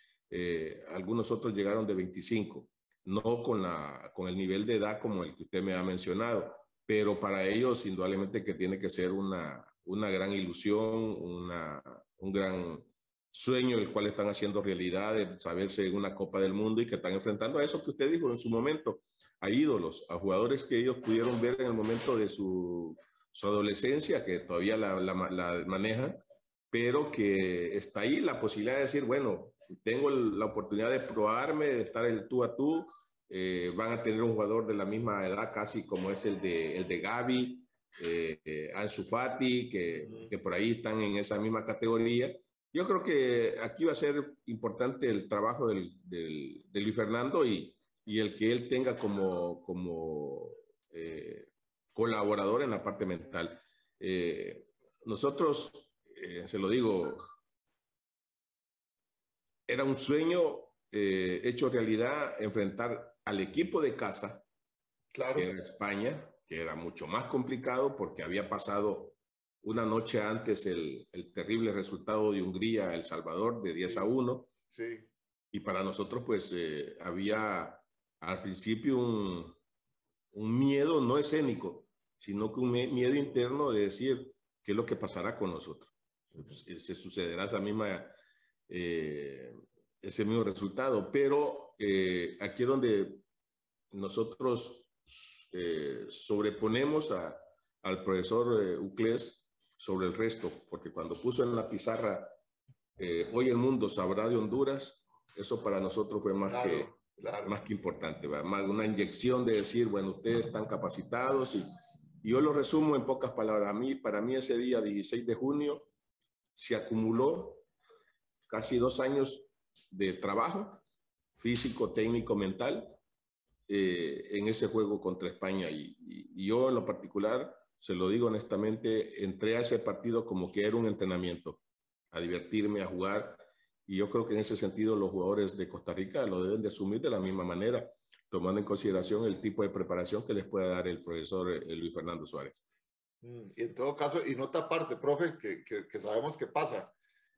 Eh, algunos otros llegaron de veinticinco, no con, la, con el nivel de edad como el que usted me ha mencionado, pero para ellos indudablemente que tiene que ser una... una gran ilusión, una, un gran sueño el cual están haciendo realidad, de saberse en una Copa del Mundo, y que están enfrentando a eso que usted dijo en su momento, a ídolos, a jugadores que ellos pudieron ver en el momento de su, su adolescencia, que todavía la, la, la manejan, pero que está ahí la posibilidad de decir, bueno, tengo la oportunidad de probarme, de estar el tú a tú, eh, van a tener un jugador de la misma edad casi como es el de, el de Gavi, Eh, eh, Ansu Fati, que, uh-huh. que por ahí están en esa misma categoría. Yo creo que aquí va a ser importante el trabajo del, del, de Luis Fernando y, y el que él tenga como, como eh, colaborador en la parte mental. Eh, nosotros, eh, se lo digo, era un sueño eh, hecho realidad enfrentar al equipo de casa, claro. que era España, que era mucho más complicado porque había pasado una noche antes el, el terrible resultado de Hungría a El Salvador de diez a uno. Sí. Y para nosotros pues eh, había al principio un, un miedo no escénico, sino que un miedo interno de decir qué es lo que pasará con nosotros. Pues, se sucederá esa misma, eh, ese mismo resultado. Pero eh, aquí es donde nosotros eh, sobreponemos a, al profesor eh, Uclés sobre el resto, porque cuando puso en la pizarra eh, hoy el mundo sabrá de Honduras, eso para nosotros fue más, claro, que, claro. más que importante, ¿verdad? Más una inyección de decir, bueno, ustedes están capacitados y, y yo lo resumo en pocas palabras. A mí, para mí ese día dieciséis de junio se acumuló casi dos años de trabajo físico, técnico, mental eh, en ese juego contra España y, y, y yo en lo particular, se lo digo honestamente, entré a ese partido como que era un entrenamiento, a divertirme, a jugar, y yo creo que en ese sentido los jugadores de Costa Rica lo deben de asumir de la misma manera, tomando en consideración el tipo de preparación que les pueda dar el profesor eh, Luis Fernando Suárez. Mm, y en todo caso, y nota aparte, profe, que, que, que sabemos qué pasa,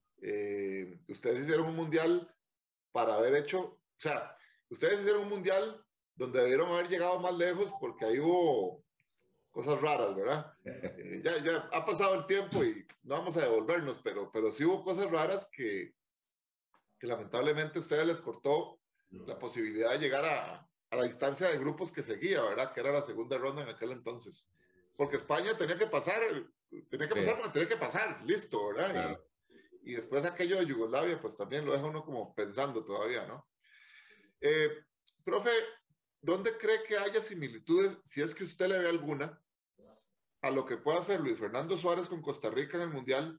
eh, ustedes hicieron un mundial para haber hecho, o sea, ustedes hicieron un mundial donde debieron haber llegado más lejos porque ahí hubo cosas raras, ¿verdad? Eh, ya, ya ha pasado el tiempo y no vamos a devolvernos, pero, pero sí hubo cosas raras que, que lamentablemente a ustedes les cortó la posibilidad de llegar a, a la distancia de grupos que seguía, ¿verdad? Que era la segunda ronda en aquel entonces. Porque España tenía que pasar, tenía que pasar, sí. tenía que pasar, listo, ¿verdad? Claro. Y, y después aquello de Yugoslavia, pues también lo deja uno como pensando todavía, ¿no? Eh, profe, ¿dónde cree que haya similitudes, si es que usted le ve alguna, a lo que pueda hacer Luis Fernando Suárez con Costa Rica en el Mundial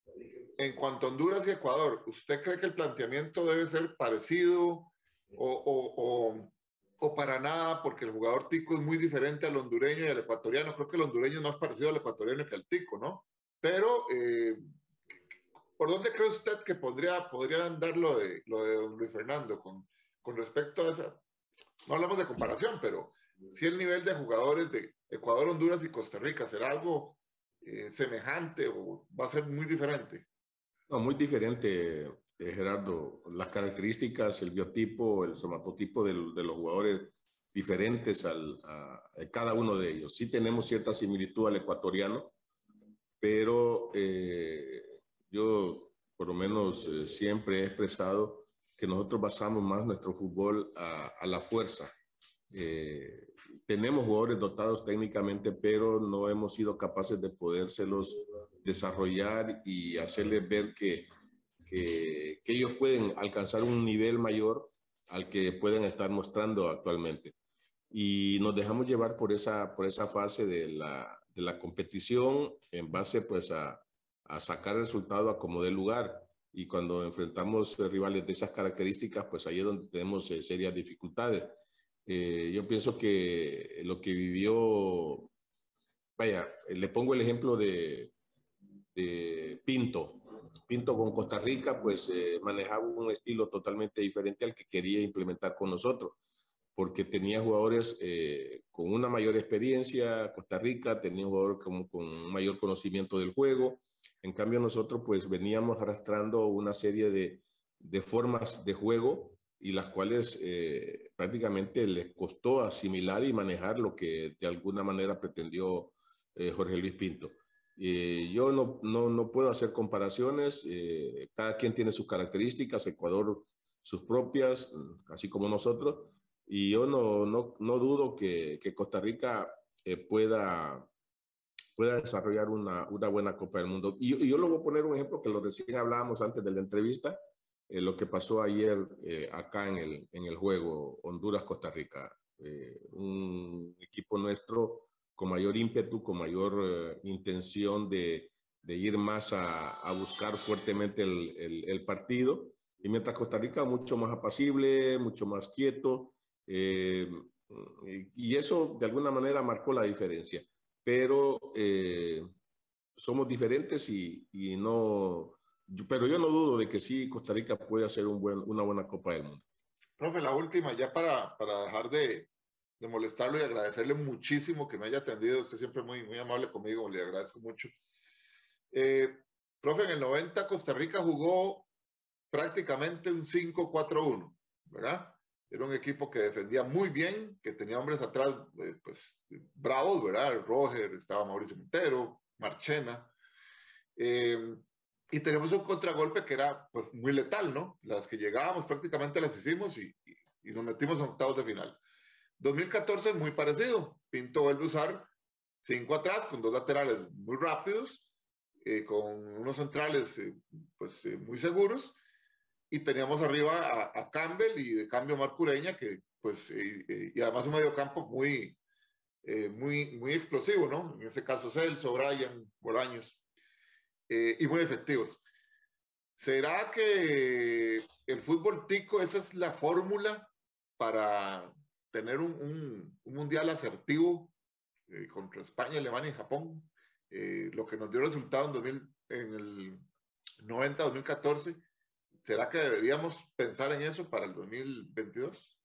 en cuanto a Honduras y Ecuador? ¿Usted cree que el planteamiento debe ser parecido o, o, o, o para nada, porque el jugador tico es muy diferente al hondureño y al ecuatoriano? Creo que el hondureño es más parecido al ecuatoriano que al tico, ¿no? Pero, eh, ¿por dónde cree usted que podría, podría andar lo de, lo de don Luis Fernando con, con respecto a esa? No hablamos de comparación, pero si el nivel de jugadores de Ecuador, Honduras y Costa Rica será algo eh, semejante o va a ser muy diferente. No, muy diferente, eh, Gerardo. Las características, el biotipo, el somatotipo de, de los jugadores diferentes al, a, a cada uno de ellos. Sí tenemos cierta similitud al ecuatoriano, pero eh, yo por lo menos eh, siempre he expresado que nosotros basamos más nuestro fútbol a, a la fuerza. Eh, tenemos jugadores dotados técnicamente, pero no hemos sido capaces de podérselos desarrollar y hacerles ver que, que, que ellos pueden alcanzar un nivel mayor al que pueden estar mostrando actualmente. Y nos dejamos llevar por esa, por esa fase de la, de la competición en base pues a, a sacar resultado a como dé lugar. Y cuando enfrentamos rivales de esas características, pues ahí es donde tenemos eh, serias dificultades. Eh, yo pienso que lo que vivió, vaya, le pongo el ejemplo de, de Pinto. Pinto con Costa Rica, pues eh, manejaba un estilo totalmente diferente al que quería implementar con nosotros, porque tenía jugadores eh, con una mayor experiencia. Costa Rica tenía jugadores con, con un mayor conocimiento del juego. En cambio nosotros pues veníamos arrastrando una serie de, de formas de juego y las cuales eh, prácticamente les costó asimilar y manejar lo que de alguna manera pretendió eh, Jorge Luis Pinto. Eh, yo no, no, no puedo hacer comparaciones, eh, cada quien tiene sus características, Ecuador sus propias, así como nosotros, y yo no, no, no dudo que, que Costa Rica eh, pueda, pueda desarrollar una, una buena Copa del Mundo. Y, y yo le voy a poner un ejemplo que lo recién hablábamos antes de la entrevista, Eh, lo que pasó ayer eh, acá en el, en el juego Honduras-Costa Rica. Eh, un equipo nuestro con mayor ímpetu, con mayor eh, intención de, de ir más a, a buscar fuertemente el, el, el partido, y mientras Costa Rica mucho más apacible, mucho más quieto, eh, y eso de alguna manera marcó la diferencia. Pero eh, somos diferentes y, y no... Pero yo no dudo de que sí, Costa Rica puede hacer un buen, una buena Copa del Mundo. Profe, la última, ya para, para dejar de, de molestarlo y agradecerle muchísimo que me haya atendido. Usted siempre muy, muy amable conmigo, le agradezco mucho. Eh, profe, en el noventa Costa Rica jugó prácticamente un cinco cuatro uno, ¿verdad? Era un equipo que defendía muy bien, que tenía hombres atrás, eh, pues, bravos, ¿verdad? Roger, estaba Mauricio Montero, Marchena. Eh, Y tenemos un contragolpe que era pues muy letal, ¿no? Las que llegábamos prácticamente las hicimos y, y, y nos metimos en octavos de final. dos mil catorce es muy parecido. Pinto vuelve a usar cinco atrás, con dos laterales muy rápidos, eh, con unos centrales eh, pues, eh, muy seguros, y teníamos arriba a, a Campbell y de cambio Marcureña, que pues, eh, eh, y además un mediocampo muy, eh, muy, muy explosivo, ¿no? En ese caso Celso, Brian, Bolaños, eh, y muy efectivos. ¿Será que el fútbol tico, esa es la fórmula para tener un, un, un mundial asertivo eh, contra España, Alemania y Japón? Eh, lo que nos dio resultado en, dos mil, en el noventa dos mil catorce, ¿será que deberíamos pensar en eso para el dos mil veintidós?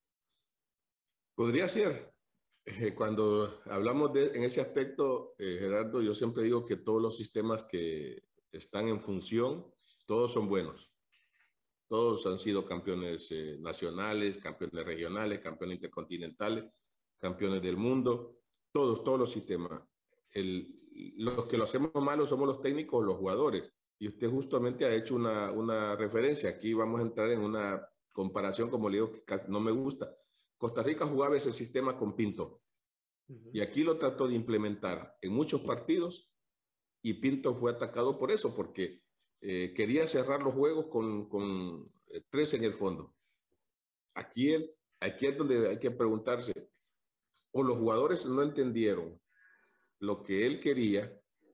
Podría ser. Eh, cuando hablamos de, en ese aspecto, eh, Gerardo, yo siempre digo que todos los sistemas que están en función, todos son buenos. Todos han sido campeones eh, nacionales, campeones regionales, campeones intercontinentales, campeones del mundo. Todos, todos los sistemas. El, los que lo hacemos malo somos los técnicos o los jugadores. Y usted justamente ha hecho una, una referencia. Aquí vamos a entrar en una comparación, como le digo, que casi no me gusta. Costa Rica jugaba ese sistema con Pinto. Uh-huh. Y aquí lo trató de implementar en muchos partidos y Pinto fue atacado por eso, porque eh, quería cerrar los juegos con, con eh, tres en el fondo. Aquí es, aquí es donde hay que preguntarse, o los jugadores no entendieron lo que él quería,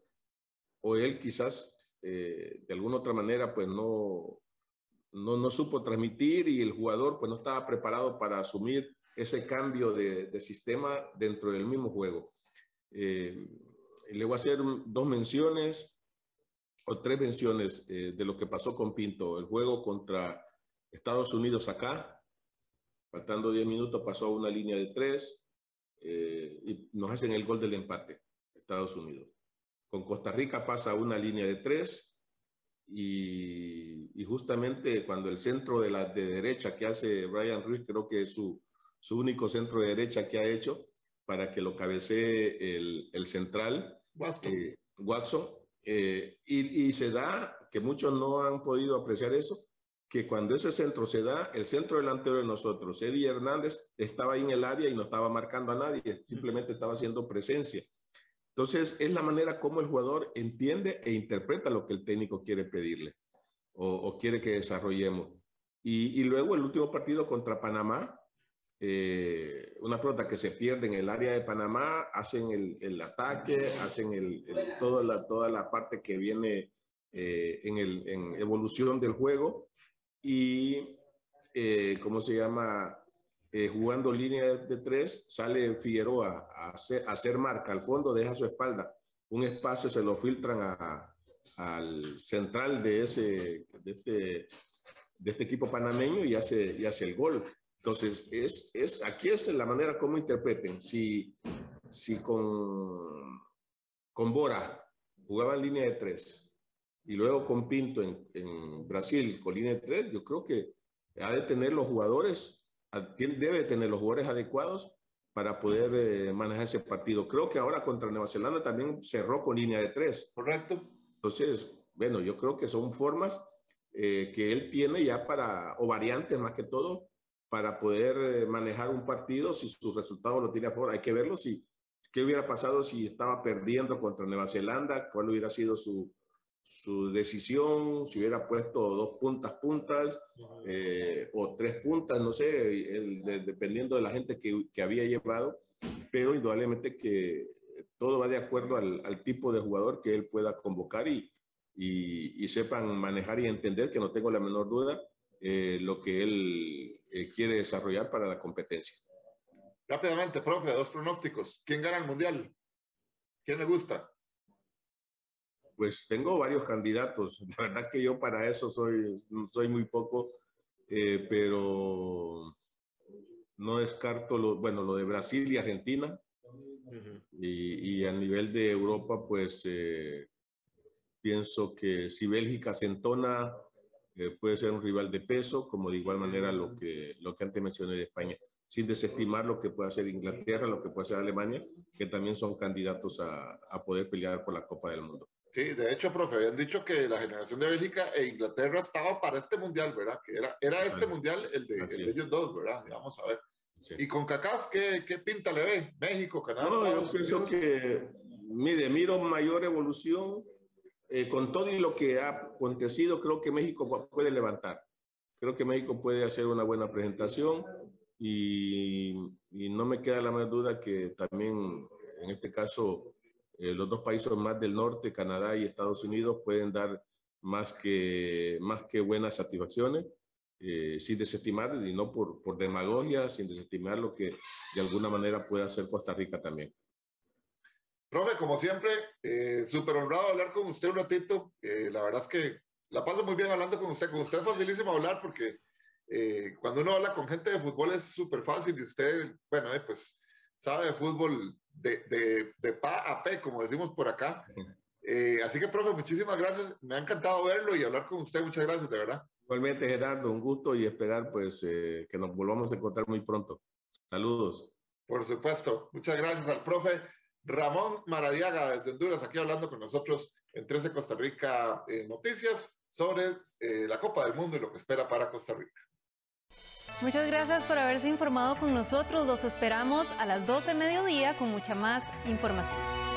o él quizás eh, de alguna otra manera pues no, no, no supo transmitir y el jugador pues no estaba preparado para asumir ese cambio de, de sistema dentro del mismo juego. Eh, le voy a hacer dos menciones o tres menciones eh, de lo que pasó con Pinto. El juego contra Estados Unidos acá, faltando diez minutos pasó a una línea de tres eh, y nos hacen el gol del empate, Estados Unidos. Con Costa Rica pasa a una línea de tres y, y justamente cuando el centro de la de derecha que hace Brian Ruiz, creo que es su, su único centro de derecha que ha hecho para que lo cabecee el, el central, Watson, eh, Watson eh, y, y se da, que muchos no han podido apreciar eso, que cuando ese centro se da, el centro delantero de nosotros, Eddie Hernández, estaba ahí en el área y no estaba marcando a nadie, simplemente estaba haciendo presencia. Entonces, es la manera como el jugador entiende e interpreta lo que el técnico quiere pedirle o, o quiere que desarrollemos. Y, y luego el último partido contra Panamá, eh, una pelota que se pierde en el área de Panamá, hacen el, el ataque, hacen el, el, toda, la, toda la parte que viene eh, en, el, en evolución del juego y, eh, ¿cómo se llama? Eh, jugando línea de, de tres, sale Figueroa a hacer, a hacer marca al fondo, deja su espalda, un espacio se lo filtran a, al central de, ese, de, este, de este equipo panameño y hace, y hace el gol. Entonces, es, es, aquí es la manera como interpreten. Si, si con, con Bora jugaba en línea de tres y luego con Pinto en, en Brasil con línea de tres, yo creo que ha de tener los jugadores debe tener los jugadores adecuados para poder eh, manejar ese partido. Creo que ahora contra Nueva Zelanda también cerró con línea de tres. Correcto. Entonces, bueno, yo creo que son formas eh, que él tiene ya para, o variantes más que todo, para poder eh, manejar un partido si su resultado lo tiene a favor. Hay que verlo si, qué hubiera pasado si estaba perdiendo contra Nueva Zelanda, cuál hubiera sido su, su decisión, si hubiera puesto dos puntas puntas eh, o tres puntas, no sé, el, de, dependiendo de la gente que, que había llevado, pero indudablemente que todo va de acuerdo al, al tipo de jugador que él pueda convocar y, y, y sepan manejar y entender, que no tengo la menor duda, eh, lo que él eh, quiere desarrollar para la competencia. Rápidamente, profe, dos pronósticos. ¿Quién gana el Mundial? ¿Quién le gusta? Pues tengo varios candidatos. La verdad que yo para eso soy, soy muy poco, eh, pero no descarto lo, bueno, lo de Brasil y Argentina. Uh-huh. y, y a nivel de Europa, pues eh, pienso que si Bélgica se entona, eh, puede ser un rival de peso, como de igual manera lo que, lo que antes mencioné de España, sin desestimar lo que puede hacer Inglaterra, lo que puede hacer Alemania, que también son candidatos a, a poder pelear por la Copa del Mundo. Sí, de hecho, profe, habían dicho que la generación de Bélgica e Inglaterra estaba para este mundial, ¿verdad? Que era, era este ah, mundial el de, el de ellos dos, ¿verdad? Y vamos a ver. Sí. ¿Y con CACAF qué, qué pinta le ve? ¿México, Canadá? No, yo pienso Unidos? que, mire, miro mayor evolución. Eh, con todo y lo que ha acontecido, creo que México puede levantar. Creo que México puede hacer una buena presentación y, y no me queda la menor duda que también, en este caso, eh, los dos países más del norte, Canadá y Estados Unidos, pueden dar más que, más que buenas satisfacciones, eh, sin desestimar, y no por, por demagogia, sin desestimar lo que de alguna manera puede hacer Costa Rica también. Profe, como siempre, eh, súper honrado hablar con usted un ratito. Eh, la verdad es que la paso muy bien hablando con usted. Con usted es facilísimo hablar porque eh, cuando uno habla con gente de fútbol es súper fácil y usted, bueno, eh, pues sabe de fútbol de, de, de pa a pe, como decimos por acá. Eh, así que, profe, muchísimas gracias. Me ha encantado verlo y hablar con usted. Muchas gracias, de verdad. Igualmente, Gerardo, un gusto y esperar pues eh, que nos volvamos a encontrar muy pronto. Saludos. Por supuesto. Muchas gracias al profe Ramón Maradiaga desde Honduras, aquí hablando con nosotros en trece Costa Rica eh, Noticias sobre eh, la Copa del Mundo y lo que espera para Costa Rica. Muchas gracias por haberse informado con nosotros. Los esperamos a las doce de mediodía con mucha más información.